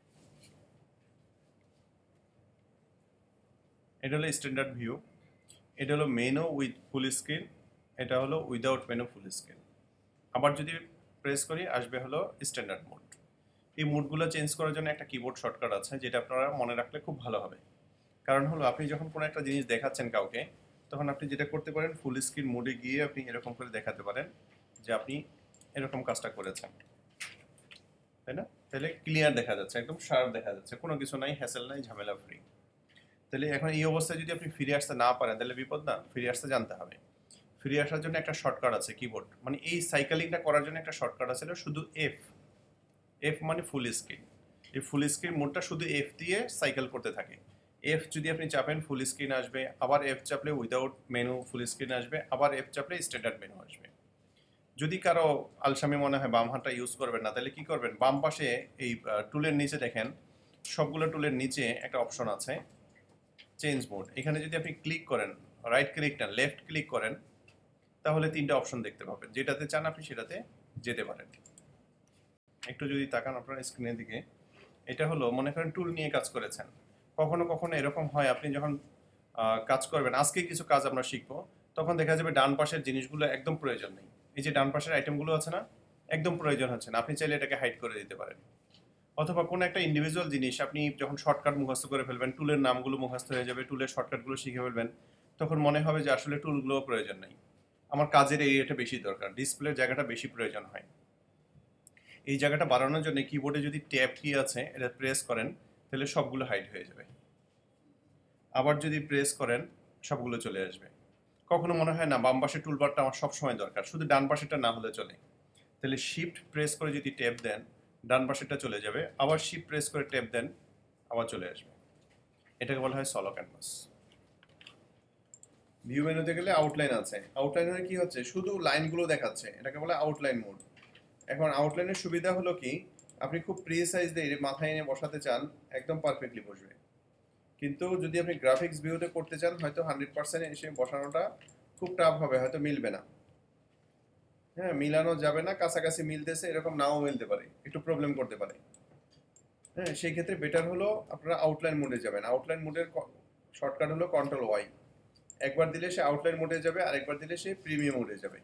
এটা হলো স্ট্যান্ডার্ড ভিউ, এটা হলো মেনু উইথ ফুল স্ক্রিন, এটা হলো উইদাউট মেনু ফুল স্ক্রিন। আবার যদি প্রেস করি আসবে হলো স্ট্যান্ডার্ড মোড। এই মোডগুলো চেঞ্জ করার জন্য একটা কিবোর্ড শর্টকাট আছে, যেটা আপনারা মনে রাখলে খুব ভালো হবে। কারণ হলো আপনি যখন কোনো একটা জিনিস দেখাচ্ছেন কাউকে, তখন আপনি যেটা করতে পারেন, ফুল স্ক্রিন মোডে গিয়ে আপনি এরকম করে দেখাতে পারেন যে আপনি এরকম কাজটা করেছেন, তাই না? তাহলে ক্লিয়ার দেখা যাচ্ছে, একদম শার্প দেখা যাচ্ছে, কোনো কিছু নাই, হ্যাসেল নাই, ঝামেলা ফ্রি। তাহলে এখন এই অবস্থায় যদি আপনি ফিরে আসতে না পারেন তাহলে বিপদ না? ফিরে আসতে জানতে হবে। ফিরে আসার জন্য একটা শর্টকাট আছে কিবোর্ড, মানে এই সাইকেলিংটা করার জন্য একটা শর্টকাট আছে, শুধু এফ। এফ মানে ফুল স্ক্রিন। এই ফুল স্ক্রিন মোডটা শুধু এফ দিয়ে সাইকেল করতে থাকে। এফ যদি আপনি চাপেন ফুল স্ক্রিন আসবে, আবার এফ চাপলে উইদাউট মেনু ফুল স্ক্রিন আসবে, আবার এফ চাপলে স্ট্যান্ডার্ড মেনু আসবে। যদি কারো আলসামি মনে হয় বাম হাতটা ইউজ করবেন না, তাহলে কি করবেন, বাম পাশে এই টুলের নিচে দেখেন, সবগুলো টুলের নিচে একটা অপশন আছে চেঞ্জ মোড। এখানে যদি আপনি ক্লিক করেন, রাইট ক্লিক না লেফট ক্লিক করেন, তাহলে তিনটা অপশন দেখতে পাবেন, যেটাতে চান আপনি সেটাতে যেতে পারেন। একটু যদি তাকান আপনার স্ক্রিনের দিকে, এটা হলো মনে করেন টুল নিয়ে কাজ করেছেন। কখনো কখনো এরকম হয়, আপনি যখন কাজ করবেন, আজকে কিছু কাজ আমরা শিখবো, তখন দেখা যাবে ডান পাশের জিনিসগুলো একদম প্রয়োজন নেই। এই যে ডান পাশের আইটেমগুলো আছে না, একদম প্রয়োজন হচ্ছে না, আপনি চাইলে এটাকে হাইড করে দিতে পারেন। অথবা কোনো একটা ইন্ডিভিজুয়াল জিনিস আপনি যখন শর্টকাট মুখস্থ করে ফেলবেন, টুলের নামগুলো মুখস্থ হয়ে যাবে, টুলের শর্টকাটগুলো শিখে ফেলবেন, তখন মনে হবে যে আসলে টুলগুলোও প্রয়োজন নেই, আমার কাজের এরিয়াটা বেশি দরকার, ডিসপ্লের জায়গাটা বেশি প্রয়োজন হয়। এই জায়গাটা বাড়ানোর জন্য কিবোর্ডে যদি ট্যাব কি আছে এটা প্রেস করেন, তাহলে সবগুলো হাইড হয়ে যাবে। আবার যদি প্রেস করেন সবগুলো চলে আসবে। কখনো মনে হয় না বাম পাশের টুলবারটা আমার সবসময় দরকার, শুধু ডান পাশেরটা না হলে চলে, তাহলে শিফট প্রেস করে যদি ট্যাব দেন ডান পাশেরটা চলে যাবে, আবার শিফট প্রেস করে ট্যাব দেন আবার চলে আসবে। এটাকে বলা হয় সলো ক্যানভাস। ভিউ মেনুতে গেলে আউটলাইন আছে, আউটলাইনে কি হচ্ছে, শুধু লাইনগুলো দেখাচ্ছে, এটাকে বলে আউটলাইন মোড। এখন আউটলাইনের সুবিধা হলো কি, আপনি খুব প্রিসাইজ দিয়ে মাথায় এনে বসাতে চান, একদম পারফেক্টলি বসবে। কিন্তু যদি আপনি গ্রাফিক্স ভিউতে করতে চান, হয়তো হান্ড্রেড পার্সেন্ট এসে বসানোটা খুব টাফ হবে, হয়তো মিলবে না। হ্যাঁ, মিলানো যাবে না, কাছাকাছি মিলতেছে এরকম নাও মিলতে পারে, একটু প্রবলেম করতে পারে। হ্যাঁ, সেই ক্ষেত্রে বেটার হলো আপনারা আউটলাইন মোডে যাবেন। আউটলাইন মোডের শর্টকাট হলো কন্ট্রোল ওয়াই। একবার দিলে সে আউটলাইন মোডে যাবে, আরেকবার দিলে সে প্রিমিয়াম মোডে যাবে।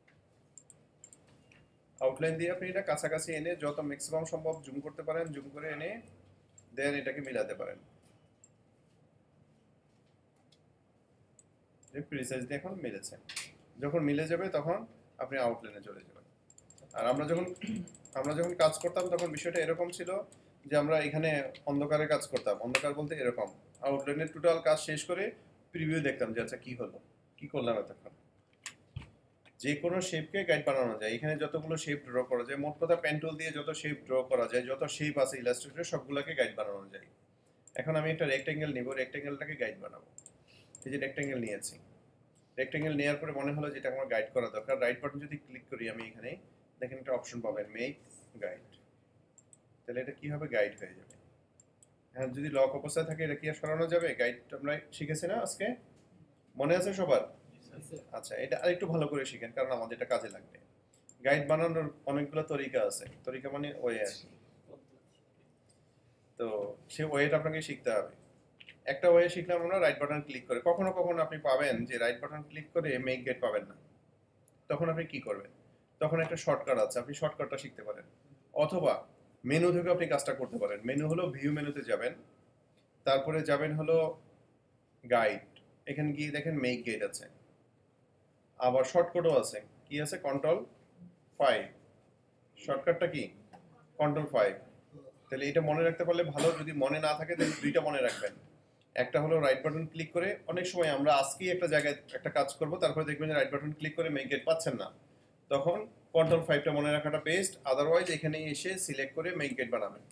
আউটলাইন দিয়ে আপনি এটা কাছাকাছি এনে যত ম্যাক্সিমাম সম্ভব জুম করতে পারেন, জুম করে এনে দেন এটাকে মিলাতে পারেন। প্রিসাইজ দিয়ে এখন মিলেছে, যখন মিলে যাবে তখন আপনি আউটলাইনে চলে যাবেন। আর আমরা যখন আমরা যখন কাজ করতাম তখন বিষয়টা এরকম ছিল যে আমরা এখানে অন্ধকারে কাজ করতাম, অন্ধকার বলতে এরকম, আউটলাইনের টোটাল কাজ শেষ করে প্রিভিউ দেখতাম যে আচ্ছা কি হলো, কি করলাম এতক্ষণ। যে কোনো শেপকে গাইড বানানো যায়, এখানে যতগুলো শেপ ড্র করা যায়, মোট কথা পেন টুল দিয়ে যত শেপ ড্র করা যায়, যত শেপ আছে ইলাস্ট্রেটরে সবগুলোকে গাইড বানানো যায়। এখন আমি একটা রেক্টেঙ্গেল নিব, রেক্টেঙ্গেলটাকে গাইড বানাবো। এই যে রেক্টেঙ্গেল নিয়েছি, রেক্টেঙ্গেল নেওয়ার পরে মনে হলো যেটা আমার গাইড করা দরকার, রাইট বাটন যদি ক্লিক করি আমি এখানে, দেখেন একটা অপশন পাবেন মেক গাইড, তাহলে এটা কি হবে, গাইড হয়ে যাবে। হ্যাঁ, যদি লক অবস্থায় থাকে এটা কি আর সরানো যাবে? গাইড আমরা শিখেছি না আজকে, মনে আছে সবার? আচ্ছা, এটা আরেকটু ভালো করে শিখেন, কারণ আমাদের এটা কাজে লাগবে। গাইড বানানোর অনেকগুলো তরিকা আছে, তরিকা মানে ওয়ে আর কি। তো সেই ওয়েটা আপনাকে শিখতে হবে। একটা ওয়ে শিখলাম আমরা রাইট বাটন ক্লিক করে, কখনো কখনো আপনি পাবেন যে রাইট বাটন ক্লিক করে মেক গাইড পাবেন না, তখন আপনি কি করবেন, তখন একটা শর্টকাট আছে, আপনি শর্টকাটটা শিখতে পারেন। অথবা মেনু থেকে আপনি কাজটা করতে পারেন। মেনু হলো ভিউ মেনুতে যাবেন, তারপরে যাবেন হলো গাইড, এখানে গিয়ে দেখেন মেক গাইড আছে, আবার শর্টকাটও আছে, কি আছে, কন্ট্রোল ফাইভ। শর্টকাটটা কি, কন্ট্রোল ফাইভ। তাহলে এটা মনে রাখতে পারলে ভালো, যদি মনে না থাকে তাহলে দুইটা মনে রাখবেন, একটা হলো রাইট বাটন ক্লিক করে, অনেক সময় আমরা আজকেই একটা জায়গায় একটা কাজ করব, তারপরে দেখবেন যে রাইট বাটন ক্লিক করে মেক গেট পাচ্ছেন না, তখন কন্ট্রোল ফাইভটা মনে রাখাটা বেস্ট। আদারওয়াইজ এখানে এসে সিলেক্ট করে মেক গেট বানাবেন।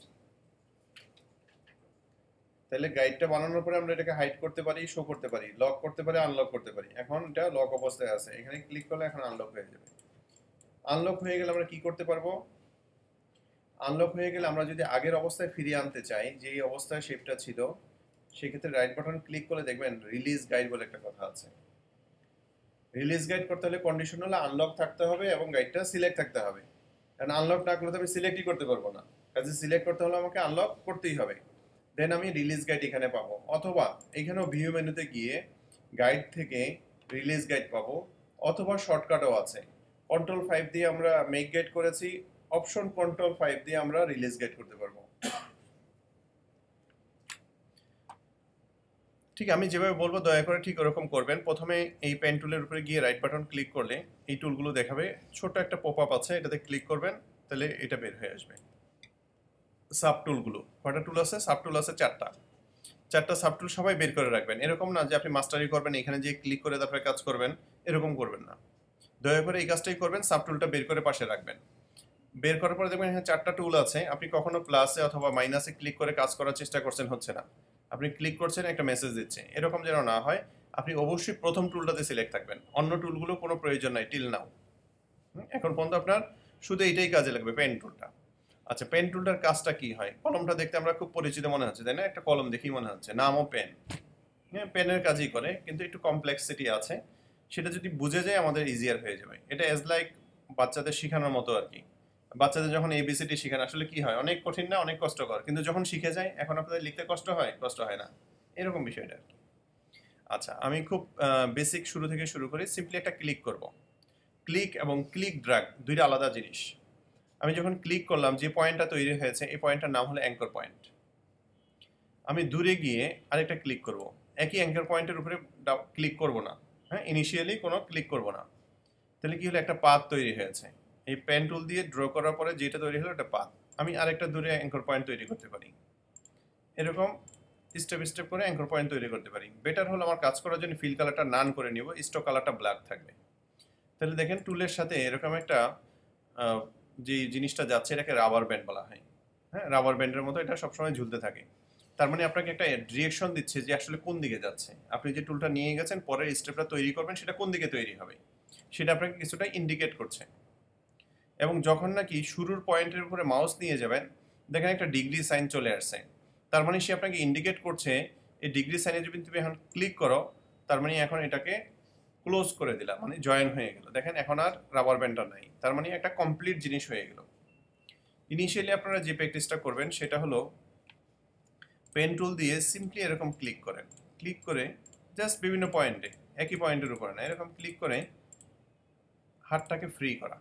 তাহলে গাইডটা বানানোর পরে আমরা এটাকে হাইড করতে পারি, শো করতে পারি, লক করতে পারি, আনলক করতে পারি। এখন এটা লক অবস্থায় আছে, এখানে ক্লিক করলে এখন আনলক হয়ে যাবে। আনলক হয়ে গেলে আমরা কি করতে পারবো? আনলক হয়ে গেলে আমরা যদি আগের অবস্থায় ফিরিয়ে আনতে চাই, যেই অবস্থায় শেপটা ছিল, সেক্ষেত্রে রাইট বাটন ক্লিক করে দেখবেন রিলিজ গাইড বলে একটা কথা আছে। রিলিজ গাইড করতে হলে কন্ডিশন হলো আনলক থাকতে হবে এবং গাইডটা সিলেক্ট থাকতে হবে। কারণ আনলক না করলে তো আমি সিলেক্টই করতে পারবো না, কাজে সিলেক্ট করতে হলে আমাকে আনলক করতেই হবে। দেন আমি রিলিজ গাইড এখানে পাবো, অথবা এখানেও ভিউ মেনুতে গিয়ে গাইড থেকে রিলিজ গাইড পাবো, অথবা শর্টকাটও আছে। কন্ট্রোল ফাইভ দিয়ে আমরা মেক গাইড করেছি, অপশন কন্ট্রোল ফাইভ দিয়ে আমরা রিলিজ গাইড করতে পারবো। ঠিক আমি যেভাবে বলবো দয়া করে ঠিক ওরকম করবেন। প্রথমে এই পেন টুলের উপরে গিয়ে রাইট বাটন ক্লিক করলে এই টুলগুলো দেখাবে, ছোট একটা পপ আপ আছে, এটাতে ক্লিক করবেন, তাহলে এটা বের হয়ে আসবে। সাব টুলগুলো কয়টা টুল আছে? সাব টুল আছে চারটা। চারটা সাব টুল সবাই বের করে রাখবেন। এরকম না যে আপনি মাস্টারি করবেন, এখানে যে ক্লিক করে তারপরে কাজ করবেন, এরকম করবেন না। দয়া করে এই কাজটাই করবেন, সাব টুলটা বের করে পাশে রাখবেন। বের করার পরে দেখবেন এখানে চারটা টুল আছে, আপনি কখনো প্লাসে অথবা মাইনাসে ক্লিক করে কাজ করার চেষ্টা করছেন, হচ্ছে না। আপনি ক্লিক করছেন, একটা মেসেজ দিচ্ছে, এরকম যেন না হয়। আপনি অবশ্যই প্রথম টুলটাতে সিলেক্ট থাকবেন, অন্য টুলগুলো কোনো প্রয়োজন নাই টিল নাও। এখন পর্যন্ত আপনার শুধু এইটাই কাজে লাগবে, পেন টুলটা। আচ্ছা, পেন টুলটার কাজটা কি হয়? কলমটা দেখতে আমরা খুব পরিচিত মনে হচ্ছে, তাই না? একটা কলম দেখেই মনে হচ্ছে, নামও পেন। হ্যাঁ, পেনের কাজই করে, কিন্তু একটু কমপ্লেক্সিটি আছে। সেটা যদি বুঝে যায় আমাদের ইজিয়ার হয়ে যাবে। এটা এজ লাইক বাচ্চাদের শেখানোর মতো আর কি। বাচ্চাদের যখন এবিসিডি শেখান, আসলে কি হয়, অনেক কঠিন না, অনেক কষ্টকর, কিন্তু যখন শিখে যায়, এখন আপনাদের লিখতে কষ্ট হয়, কষ্ট হয় না, এরকম বিষয়টা আর কি। আচ্ছা, আমি খুব বেসিক শুরু থেকে শুরু করি। সিম্পলি একটা ক্লিক করব। ক্লিক এবং ক্লিক ড্র্যাগ দুইটা আলাদা জিনিস। আমি যখন ক্লিক করলাম, যে পয়েন্টটা তৈরি হয়েছে, এই পয়েন্টটার নাম হলো অ্যাঙ্কর পয়েন্ট। আমি দূরে গিয়ে আরেকটা ক্লিক করব, একই অ্যাঙ্কর পয়েন্টের উপরে ক্লিক করব না, হ্যাঁ, ইনিশিয়ালি কোনো ক্লিক করব না। তাহলে কি হলো, একটা পাথ তৈরি হয়েছে। এই পেন টুল দিয়ে ড্র করার পরে যেটা তৈরি হলো একটা পাথ। আমি আরেকটা দূরে অ্যাঙ্কর পয়েন্ট তৈরি করতে পারি, এরকম স্টেপ স্টেপ করে অ্যাঙ্কর পয়েন্ট তৈরি করতে পারি। বেটার হলো আমার কাজ করার জন্য ফিল কালারটা নান করে নিব, স্টক কালারটা ব্ল্যাক থাকবে। তাহলে দেখেন টুলের সাথে এরকম একটা যে জিনিসটা যাচ্ছে, এটাকে রাবার ব্যান্ড বলা হয়। হ্যাঁ, রাবার ব্যান্ডের মতো এটা সবসময় ঝুলতে থাকে। তার মানে আপনাকে একটা ডিরেকশন দিচ্ছে যে আসলে কোন দিকে যাচ্ছে। আপনি যে টুলটা নিয়ে গেছেন, পরের স্টেপটা তৈরি করবেন, সেটা কোন দিকে তৈরি হবে, সেটা আপনাকে কিছুটা ইন্ডিকেট করছে। এবং যখন নাকি শুরুর পয়েন্টের উপরে মাউস নিয়ে যাবেন, দেখেন একটা ডিগ্রি সাইন চলে আসছে। তার মানে সে আপনাকে ইন্ডিকেট করছে এই ডিগ্রি সাইনে যদি তুমি এখন ক্লিক করো, তার মানে এখন এটাকে ক্লোজ করে দিলাম, মানে জয়েন হয়ে গেল। দেখেন এখন আর রাবার ব্যান্ডটা নাই, তার মানে একটা কমপ্লিট জিনিস হয়ে গেল। ইনিশিয়ালি আপনারা যে প্র্যাকটিসটা করবেন সেটা হলো পেন টুল দিয়ে সিম্পলি এরকম ক্লিক করেন। ক্লিক করে জাস্ট বিভিন্ন পয়েন্টে, একই পয়েন্টের উপরে না, এরকম ক্লিক করে হাতটাকে ফ্রি করা।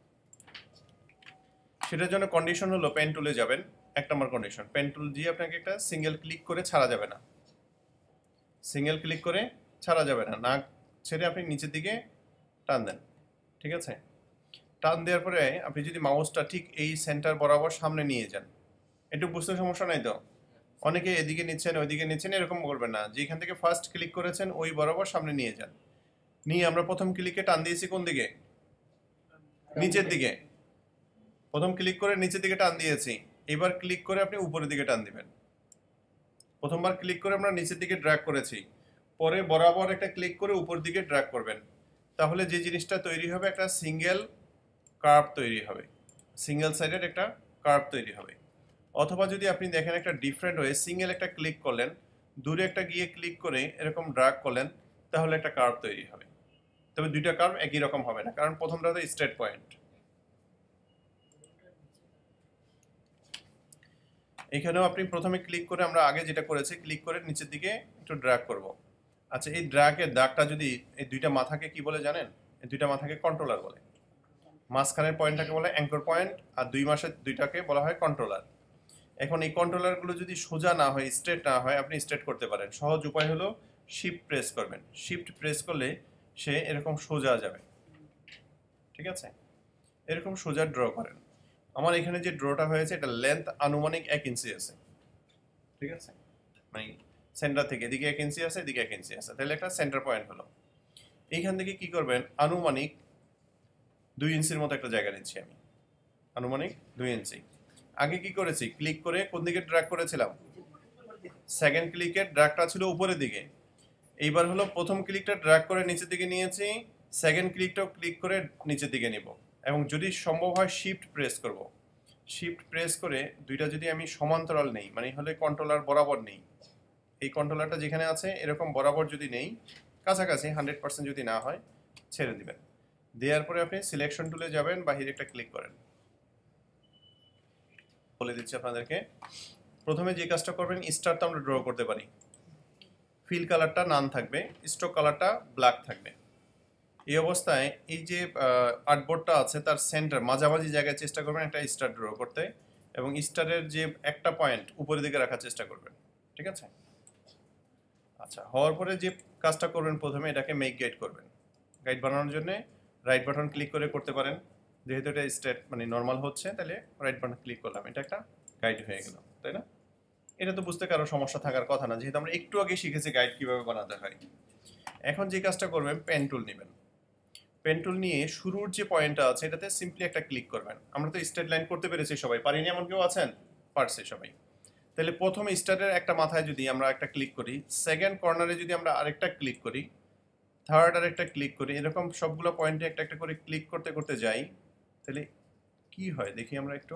সেটার জন্য কন্ডিশন হলো পেন টুলে যাবেন, এক নম্বর কন্ডিশন, পেন টুল দিয়ে আপনাকে একটা সিঙ্গেল ক্লিক করে ছাড়া যাবে না। সিঙ্গেল ক্লিক করে ছাড়া যাবে না, না ছেড়ে আপনি নিচের দিকে টান দেন। ঠিক আছে? টান দেওয়ার পরে আপনি যদি মাউসটা ঠিক এই সেন্টার বরাবর সামনে নিয়ে যান, একটু বুঝতে সমস্যা নাই তো? অনেকে এদিকে নিচ্ছেন, ওইদিকে নিচ্ছেন, এরকম করবেন না। যেখান থেকে ফার্স্ট ক্লিক করেছেন ওই বরাবর সামনে নিয়ে যান। নিয়ে আমরা প্রথম ক্লিকে টান দিয়েছি কোন দিকে? নিচের দিকে। প্রথম ক্লিক করে নিচের দিকে টান দিয়েছি, এবার ক্লিক করে আপনি উপরের দিকে টান দিবেন। প্রথমবার ক্লিক করে আমরা নিচের দিকে ড্র্যাগ করেছি, পরে বরাবর একটা ক্লিক করে উপর দিকে ড্র্যাগ করবেন। তাহলে যে জিনিসটা তৈরি হবে, একটা সিঙ্গেল কার্ভ তৈরি হবে, সিঙ্গেল সাইডের একটা কার্ভ তৈরি হবে। অথবা যদি আপনি দেখেন একটা ডিফারেন্ট ওয়ে, সিঙ্গেল একটা ক্লিক করলেন, দূরে একটা গিয়ে ক্লিক করে এরকম ড্র্যাগ করলেন, তাহলে একটা কার্ভ তৈরি হবে। তবে দুইটা কার্ভ একই রকম হবে না, কারণ প্রথমটা তো স্ট্রেট পয়েন্ট। এখানেও আপনি প্রথমে ক্লিক করে, আমরা আগে যেটা করেছি, ক্লিক করে নিচের দিকে একটু ড্র্যাগ করব। আচ্ছা, এই ড্র্যাগের দাগটা যদি, এই দুইটা মাথাকে কি বলে জানেন? এই দুইটা মাথাকে কন্ট্রোলার বলে। মাঝখানের পয়েন্টটাকে বলে অ্যাঙ্কর পয়েন্ট, আর দুই মাসের দুইটাকে বলা হয় কন্ট্রোলার। এখন এই কন্ট্রোলারগুলো যদি সোজা না হয়, স্ট্রেট না হয়, আপনি স্ট্রেট করতে পারেন। সহজ উপায় হলো শিফট প্রেস করবেন। শিফট প্রেস করলে সে এরকম সোজা যাবে। ঠিক আছে? এরকম সোজা ড্র করেন। আমার এখানে যে ড্রটা হয়েছে, এটা লেন্থ আনুমানিক এক ইঞ্চি আছে। ঠিক আছে? মানে সেন্টার থেকে এদিকে এক ইঞ্চি আছে, এদিকে এক ইঞ্চি আছে, তাহলে একটা সেন্টার পয়েন্ট হলো। এইখান থেকে কি করবেন, আনুমানিক দুই ইঞ্চির মতো একটা জায়গা নিচ্ছি আমি, আনুমানিক দুই ইঞ্চি। আগে কি করেছি, ক্লিক করে কোন দিকে ড্র্যাগ করেছিলাম, সেকেন্ড ক্লিকের ড্র্যাগটা ছিল উপরের দিকে। এইবার হলো প্রথম ক্লিকটা ড্র্যাগ করে নিচের দিকে নিয়েছি, সেকেন্ড ক্লিকটাও ক্লিক করে নিচের দিকে নিব, এবং যদি সম্ভব হয় শিফট প্রেস করব। শিফট প্রেস করে দুইটা যদি আমি সমান্তরাল নেই, মানে হলে কন্ট্রোলার বরাবর নেই, এই কন্ট্রোলারটা যেখানে আছে এরকম বরাবর যদি নেই, কাছাকাছি হান্ড্রেড পার্সেন্ট যদি না হয়, ছেড়ে দিবেন। দেওয়ার পরে আপনি সিলেকশন টুলে যাবেন, বাহিরে একটা ক্লিক করেন। বলে দিচ্ছি আপনাদেরকে, প্রথমে যে কাজটা করবেন, স্টার তো আমরা ড্র করতে পারি, ফিল কালারটা নান থাকবে, স্ট্রোক কালারটা ব্ল্যাক থাকবে। এই অবস্থায় এই যে আর্টবোর্ডটা আছে তার সেন্টার মাঝামাঝি জায়গায় চেষ্টা করবেন একটা স্টার ড্র করতে, এবং স্টারের যে একটা পয়েন্ট উপরের দিকে রাখার চেষ্টা করবেন, ঠিক আছে? আচ্ছা, হওয়ার পরে যে কাজটা করবেন, প্রথমে এটাকে মেক গাইড করবেন। গাইড বানানোর জন্য রাইট বাটন ক্লিক করে করতে পারেন, যেহেতু এটা স্ট্রেট মানে নর্মাল হচ্ছে, তাহলে রাইট বাটন ক্লিক করলাম, এটা একটা গাইড হয়ে গেল, তাই না? এটা তো বুঝতে কারো সমস্যা থাকার কথা না, যেহেতু আমরা একটু আগে শিখেছি গাইড কিভাবে বানাতে হয়। এখন যে কাজটা করবেন, পেন টুল নেবেন। পেন টুল নিয়ে শুরুর যে পয়েন্টটা আছে এটাতে সিম্পলি একটা ক্লিক করবেন। আমরা তো স্ট্রেট লাইন করতে পেরেছি সবাই, পারিনি এমন কেউ আছেন? পারছে সবাই। তাহলে প্রথম স্টারের একটা মাথায় যদি আমরা একটা ক্লিক করি, সেকেন্ড কর্নারে যদি আমরা আরেকটা ক্লিক করি, থার্ড আরেকটা ক্লিক করি, এরকম সবগুলো পয়েন্টে একটা একটা করে ক্লিক করতে করতে যাই, তাহলে কি হয় দেখি আমরা একটু।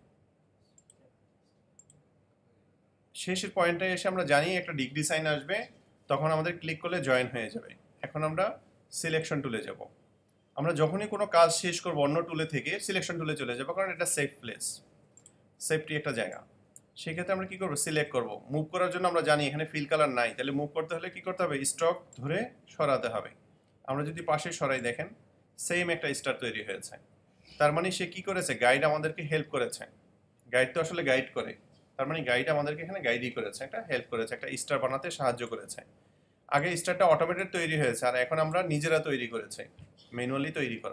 শেষের পয়েন্টে এসে আমরা জানি একটা ডিগ্রি সাইন আসবে, তখন আমাদের ক্লিক করলে জয়েন হয়ে যাবে। এখন আমরা সিলেকশন টুলে যাব। আমরা যখনই কোনো কাজ শেষ করব অন্য টুলে থেকে সিলেকশন টুলে চলে যাব, কারণ এটা সেফ প্লেস, সেফটি একটা জায়গা। সেক্ষেত্রে আমরা কি করব, সিলেক্ট করব। মুভ করার জন্য আমরা জানি এখানে ফিল কালার নাই, তাহলে মুভ করতে হলে কি করতে হবে, স্টক ধরে সরাতে হবে। আমরা যদি পাশে সরাই, দেখেন সেম একটা স্টার তৈরি হয়েছে। তার মানে সে কি করেছে, গাইড আমাদেরকে হেল্প করেছে। গাইড তো আসলে গাইড করে, তার মানে গাইড আমাদেরকে এখানে গাইডই করেছে, একটা হেল্প করেছে, একটা স্টার বানাতে সাহায্য করেছে। আগে স্টারটা অটোমেটেড তৈরি হয়েছে, আর এখন আমরা নিজেরা তৈরি করেছি, ম্যানুয়ালি তৈরি করা।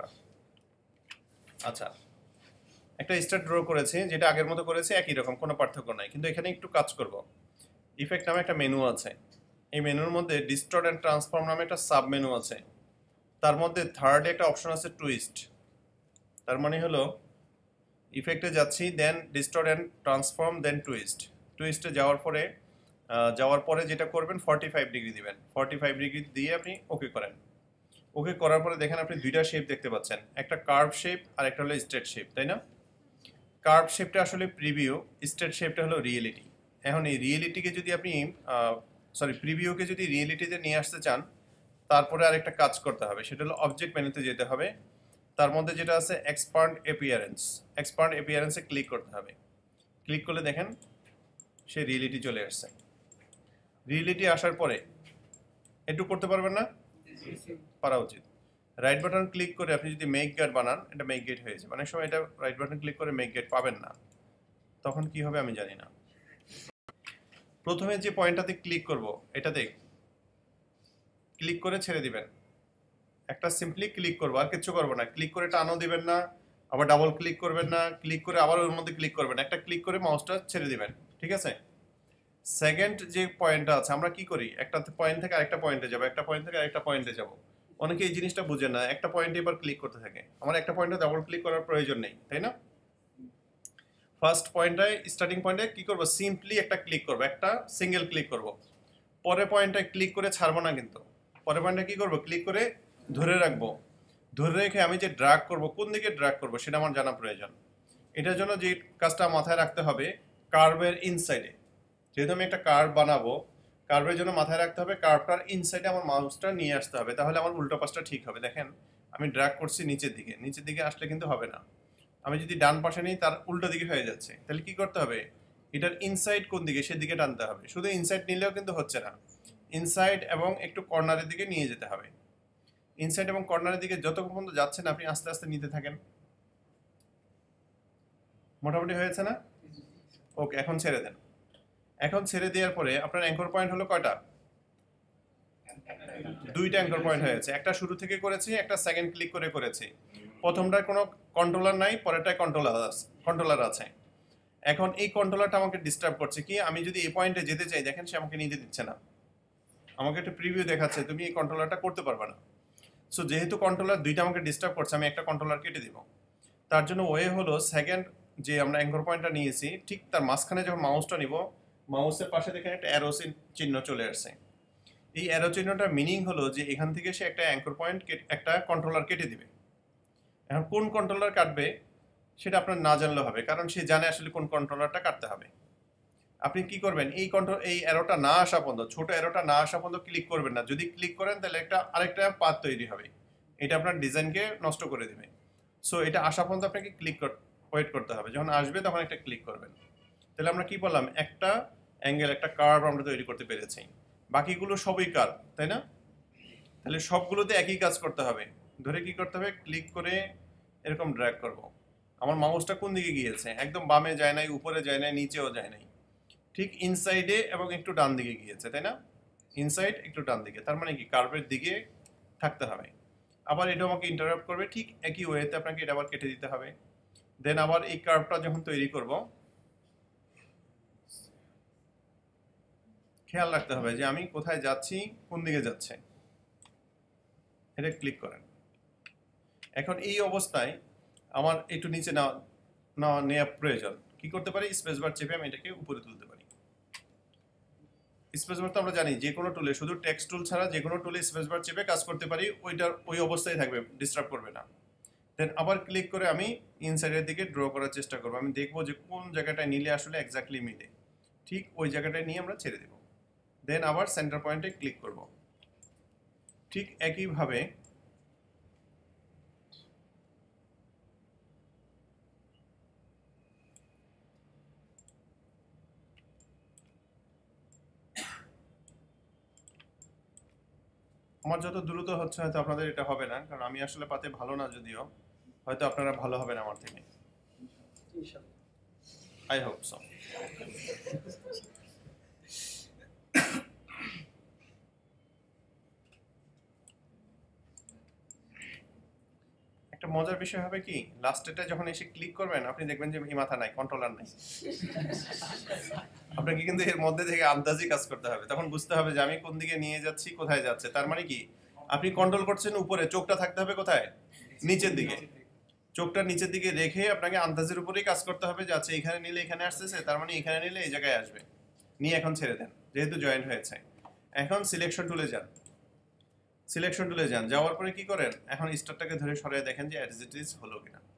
আচ্ছা, একটা স্টার ড্র করেছি, যেটা আগের মতো করেছি, একই রকম, কোনো পার্থক্য নাই, কিন্তু এখানে একটু কাজ করব। ইফেক্ট নামে একটা মেনু আছে, এই মেনুর মধ্যে ডিস্টর্ট অ্যান্ড ট্রান্সফর্ম নামে একটা সাব মেনু আছে, তার মধ্যে থার্ডে একটা অপশন আছে টুইস্ট। তার মানে হলো ইফেক্টে যাচ্ছি, then distort and transform, then twist. টুইস্টে যাওয়ার পরে যাওয়ার পরে যেটা করবেন, ফর্টি ফাইভ ডিগ্রি দিবেন। ফর্টি ফাইভ ডিগ্রি দিয়ে আপনি ওকে করেন। ওকে করার পরে দেখেন আপনি দুইটা শেপ দেখতে পাচ্ছেন, একটা কার্ভ শেপ আর একটা হলো স্ট্রেট শেপ, তাই না? কার্ভ শেপটা আসলে প্রিভিউ, স্ট্রেট শেপটা হলো রিয়েলিটি। এখন এই রিয়েলিটিকে যদি আপনি সরি প্রিভিউকে যদি রিয়েলিটিতে নিয়ে আসতে চান, তারপরে আরেকটা কাজ করতে হবে, সেটা হলো অবজেক্ট মেনুতে যেতে হবে। তার মধ্যে যেটা আছে এক্সপান্ড অ্যাপিয়ারেন্স, এক্সপান্ড অ্যাপিয়ারেন্সে ক্লিক করতে হবে। ক্লিক করলে দেখেন সে রিয়েলিটি চলে আসছে। রিয়েলিটি আসার পরে একটু করতে পারবেন না? পারা উচিত। রাইট বাটন ক্লিক করে আপনি যদি মেক গেট বানান, এটা মেক গেট হয়ে যাবে। অনেক সময় এটা রাইট বাটন ক্লিক করে মেক গেট পাবেন না, তখন কি হবে আমি জানি না। প্রথমে যে পয়েন্টটাতে ক্লিক করব, এটাতে ক্লিক করে ছেড়ে দিবেন। একটা সিম্পলি ক্লিক করবো, আর কিছু করবো না। ক্লিক করে টানও দিবেন না, আবার ডাবল ক্লিক করবেন না, ক্লিক করে আবার ওর মধ্যে ক্লিক করবেন, একটা ক্লিক করে মাউসটা ছেড়ে দিবেন, ঠিক আছে? সেকেন্ড যে পয়েন্টটা আছে, আমরা কি করি, একটা পয়েন্ট থেকে আরেকটা পয়েন্টে যাবো, একটা পয়েন্ট থেকে আরেকটা পয়েন্টে যাবো। অনেকে এই জিনিসটা বুঝে না, একটা পয়েন্টে এবার ক্লিক করতে থাকে। আমার একটা পয়েন্টে ডাবল ক্লিক করার প্রয়োজন নেই, তাই না? ফার্স্ট পয়েন্টটায় স্টার্টিং পয়েন্টে কি করবো, সিম্পলি একটা ক্লিক করবো, একটা সিঙ্গেল ক্লিক করব। পরের পয়েন্টটায় ক্লিক করে ছাড়বো না, কিন্তু পরের পয়েন্টে কি করবো, ক্লিক করে ধরে রাখবো। ধরে রেখে আমি যে ড্র্যাগ করব, কোন দিকে ড্র্যাগ করব সেটা আমার জানা প্রয়োজন। এটার জন্য যে কাজটা মাথায় রাখতে হবে, কার্ভের ইনসাইডে, যেহেতু আমি একটা কার্ভ বানাবো, কার্ভের জন্য মাথায় রাখতে হবে কার্ভটার ইনসাইডে আমার মাউসটা নিয়ে আসতে হবে, তাহলে আমার উল্টো পাশটা ঠিক হবে। দেখেন আমি ড্র্যাগ করছি নিচের দিকে, নিচের দিকে আসলে কিন্তু হবে না। আমি যদি ডান পাশে নিই, তার উল্টো দিকে হয়ে যাচ্ছে। তাহলে কি করতে হবে, এটার ইনসাইড কোন দিকে সেদিকে টানতে হবে। শুধু ইনসাইড নিলেও কিন্তু হচ্ছে না, ইনসাইড এবং একটু কর্নারের দিকে নিয়ে যেতে হবে। ইনসাইড এবং কর্নারের দিকে যত পর্যন্ত যাচ্ছেন আপনি আস্তে আস্তে নিতে থাকেন। মোটামুটি হয়েছে না? ওকে, এখন ছেড়ে দেন। এখন ছেড়ে দেওয়ার পরে আপনার অ্যাঙ্কর পয়েন্ট হলো কয়টা? দুইটা অ্যাঙ্কর পয়েন্ট হয়েছে, একটা শুরু থেকে করেছি, একটা সেকেন্ড ক্লিক করে করেছি। প্রথমটায় কোনো কন্ট্রোলার নাই, পরেরটায় কন্ট্রোলার আছে কন্ট্রোলার আছে এখন এই কন্ট্রোলারটা আমাকে ডিস্টার্ব করছে কি, আমি যদি এই পয়েন্টে যেতে চাই, দেখেন সে আমাকে নিতে দিচ্ছে না, আমাকে একটা প্রিভিউ দেখাচ্ছে তুমি এই কন্ট্রোলারটা করতে পারবে না। সো যেহেতু কন্ট্রোলার দুইটা আমাকে ডিস্টার্ব করছে, আমি একটা কন্ট্রোলার কেটে দিব। তার জন্য ওয়ে হলো সেকেন্ড যে আমরা অ্যাঙ্কর পয়েন্টটা নিয়েছি, ঠিক তার মাঝখানে যখন মাউসটা নিব, মাউসের পাশে দেখেন একটা অ্যারো চিহ্ন চলে আসছে। এই অ্যারো চিহ্নটার মিনিং হলো যে এখান থেকে সে একটা অ্যাঙ্কর পয়েন্ট একটা কন্ট্রোলার কেটে দিবে। এখন কোন কন্ট্রোলার কাটবে সেটা আপনার না জানলে হবে, কারণ সে জানে আসলে কোন কন্ট্রোলারটা কাটতে হবে। আপনি কি করবেন, এই কন্ট্রোল এই অ্যারোটা না আসা পর্যন্ত, ছোট অ্যারোটা না আসা পর্যন্ত ক্লিক করবেন না। যদি ক্লিক করেন তাহলে একটা আরেকটা পাথ তৈরি হবে, এটা আপনার ডিজাইনকে নষ্ট করে দেবে। সো এটা আসা পর্যন্ত আপনাকে ক্লিক ওয়েট করতে হবে, যখন আসবে তখন একটা ক্লিক করবেন। তাহলে আমরা কি বললাম, একটা অ্যাঙ্গেল একটা কার্ভ আমরা তৈরি করতে পেরেছি, বাকিগুলো সবই কার্ভ, তাই না? তাহলে সবগুলোতে একই কাজ করতে হবে। ধরে কি করতে হবে, ক্লিক করে এরকম ড্র্যাগ করব। আমার মাউসটা কোন দিকে গিয়েছে, একদম বামে যায় নাই, উপরে যায় নাই, নিচেও যায় নাই, ঠিক ইনসাইডে এবং একটু ডান দিকে গিয়েছে, তাই না? ইনসাইড একটু ডান দিকে, তার মানে কি কার্ভের দিকে থাকতে হবে। আবার এটা আমাকে ইন্টারাপ্ট করবে, ঠিক একই ওয়েতে আপনাকে এটা আবার কেটে দিতে হবে। দেন আবার এই কার্ভটা যখন তৈরি করব, খেয়াল রাখতে হবে যে আমি কোথায় যাচ্ছি, কোন দিকে যাচ্ছে, এটা ক্লিক করেন। এখন এই অবস্থায় আমার একটু নিচে না নেওয়া নেওয়া প্রয়োজন। কি করতে পারি, স্পেস বার চেপে আমি এটাকে উপরে তুলতে পারি। স্পেস বার তো আমরা জানি যে কোনো টুলে, শুধু টেক্সট টুল ছাড়া যে কোনো টুলে স্পেস বার চেপে কাজ করতে পারি, ওইটার ওই অবস্থায় থাকবে, ডিস্টার্ব করবে না। দেন আবার ক্লিক করে আমি ইনসাইডের দিকে ড্র করার চেষ্টা করবো। আমি দেখবো যে কোন জায়গাটায় নিলে আসলে এক্স্যাক্টলি মিলে, ঠিক ওই জায়গাটায় নিয়ে আমরা ছেড়ে দেব। দেন আবার সেন্টার পয়েন্টে ক্লিক করব। ঠিক একইভাবে আমার যত দ্রুত হচ্ছে হয়তো আপনাদের এটা হবে না, কারণ আমি আসলে পাতে ভালো না, যদিও হয়তো আপনারা ভালো হবেন আমার থেকে। I hope so. একটা মজার বিষয় হবে কি, লাস্টেটা যখন এসে ক্লিক করবেন আপনি দেখবেন যে এই মাথা নাই, কন্ট্রোলার নাই। আপনাকে কিন্তু এর মধ্যে থেকে আন্দাজি কাজ করতে হবে, তখন বুঝতে হবে যে আমি কোন দিকে নিয়ে যাচ্ছি, কোথায় যাচ্ছে। তার মানে কি, আপনি কন্ট্রোল করছেন উপরে, চোখটা থাকতে হবে কোথায়, নিচের দিকে। চোখটা নিচের দিকে রেখে আপনাকে আন্দাজের উপরেই কাজ করতে হবে যে আচ্ছা এখানে নিলে এখানে আসতেছে, তার মানে এখানে নিলে এই জায়গায় আসবে। নিয়ে এখন ছেড়ে দেন, যেহেতু জয়েন্ট হয়েছে। এখন সিলেকশন টুলে যান, সিলেকশন টুলে যান, যাওয়ার পরে কি করেন, এখন স্টারটাকে ধরে সরিয়ে দেখেন যে অ্যাজ ইট ইজ হলো কিনা।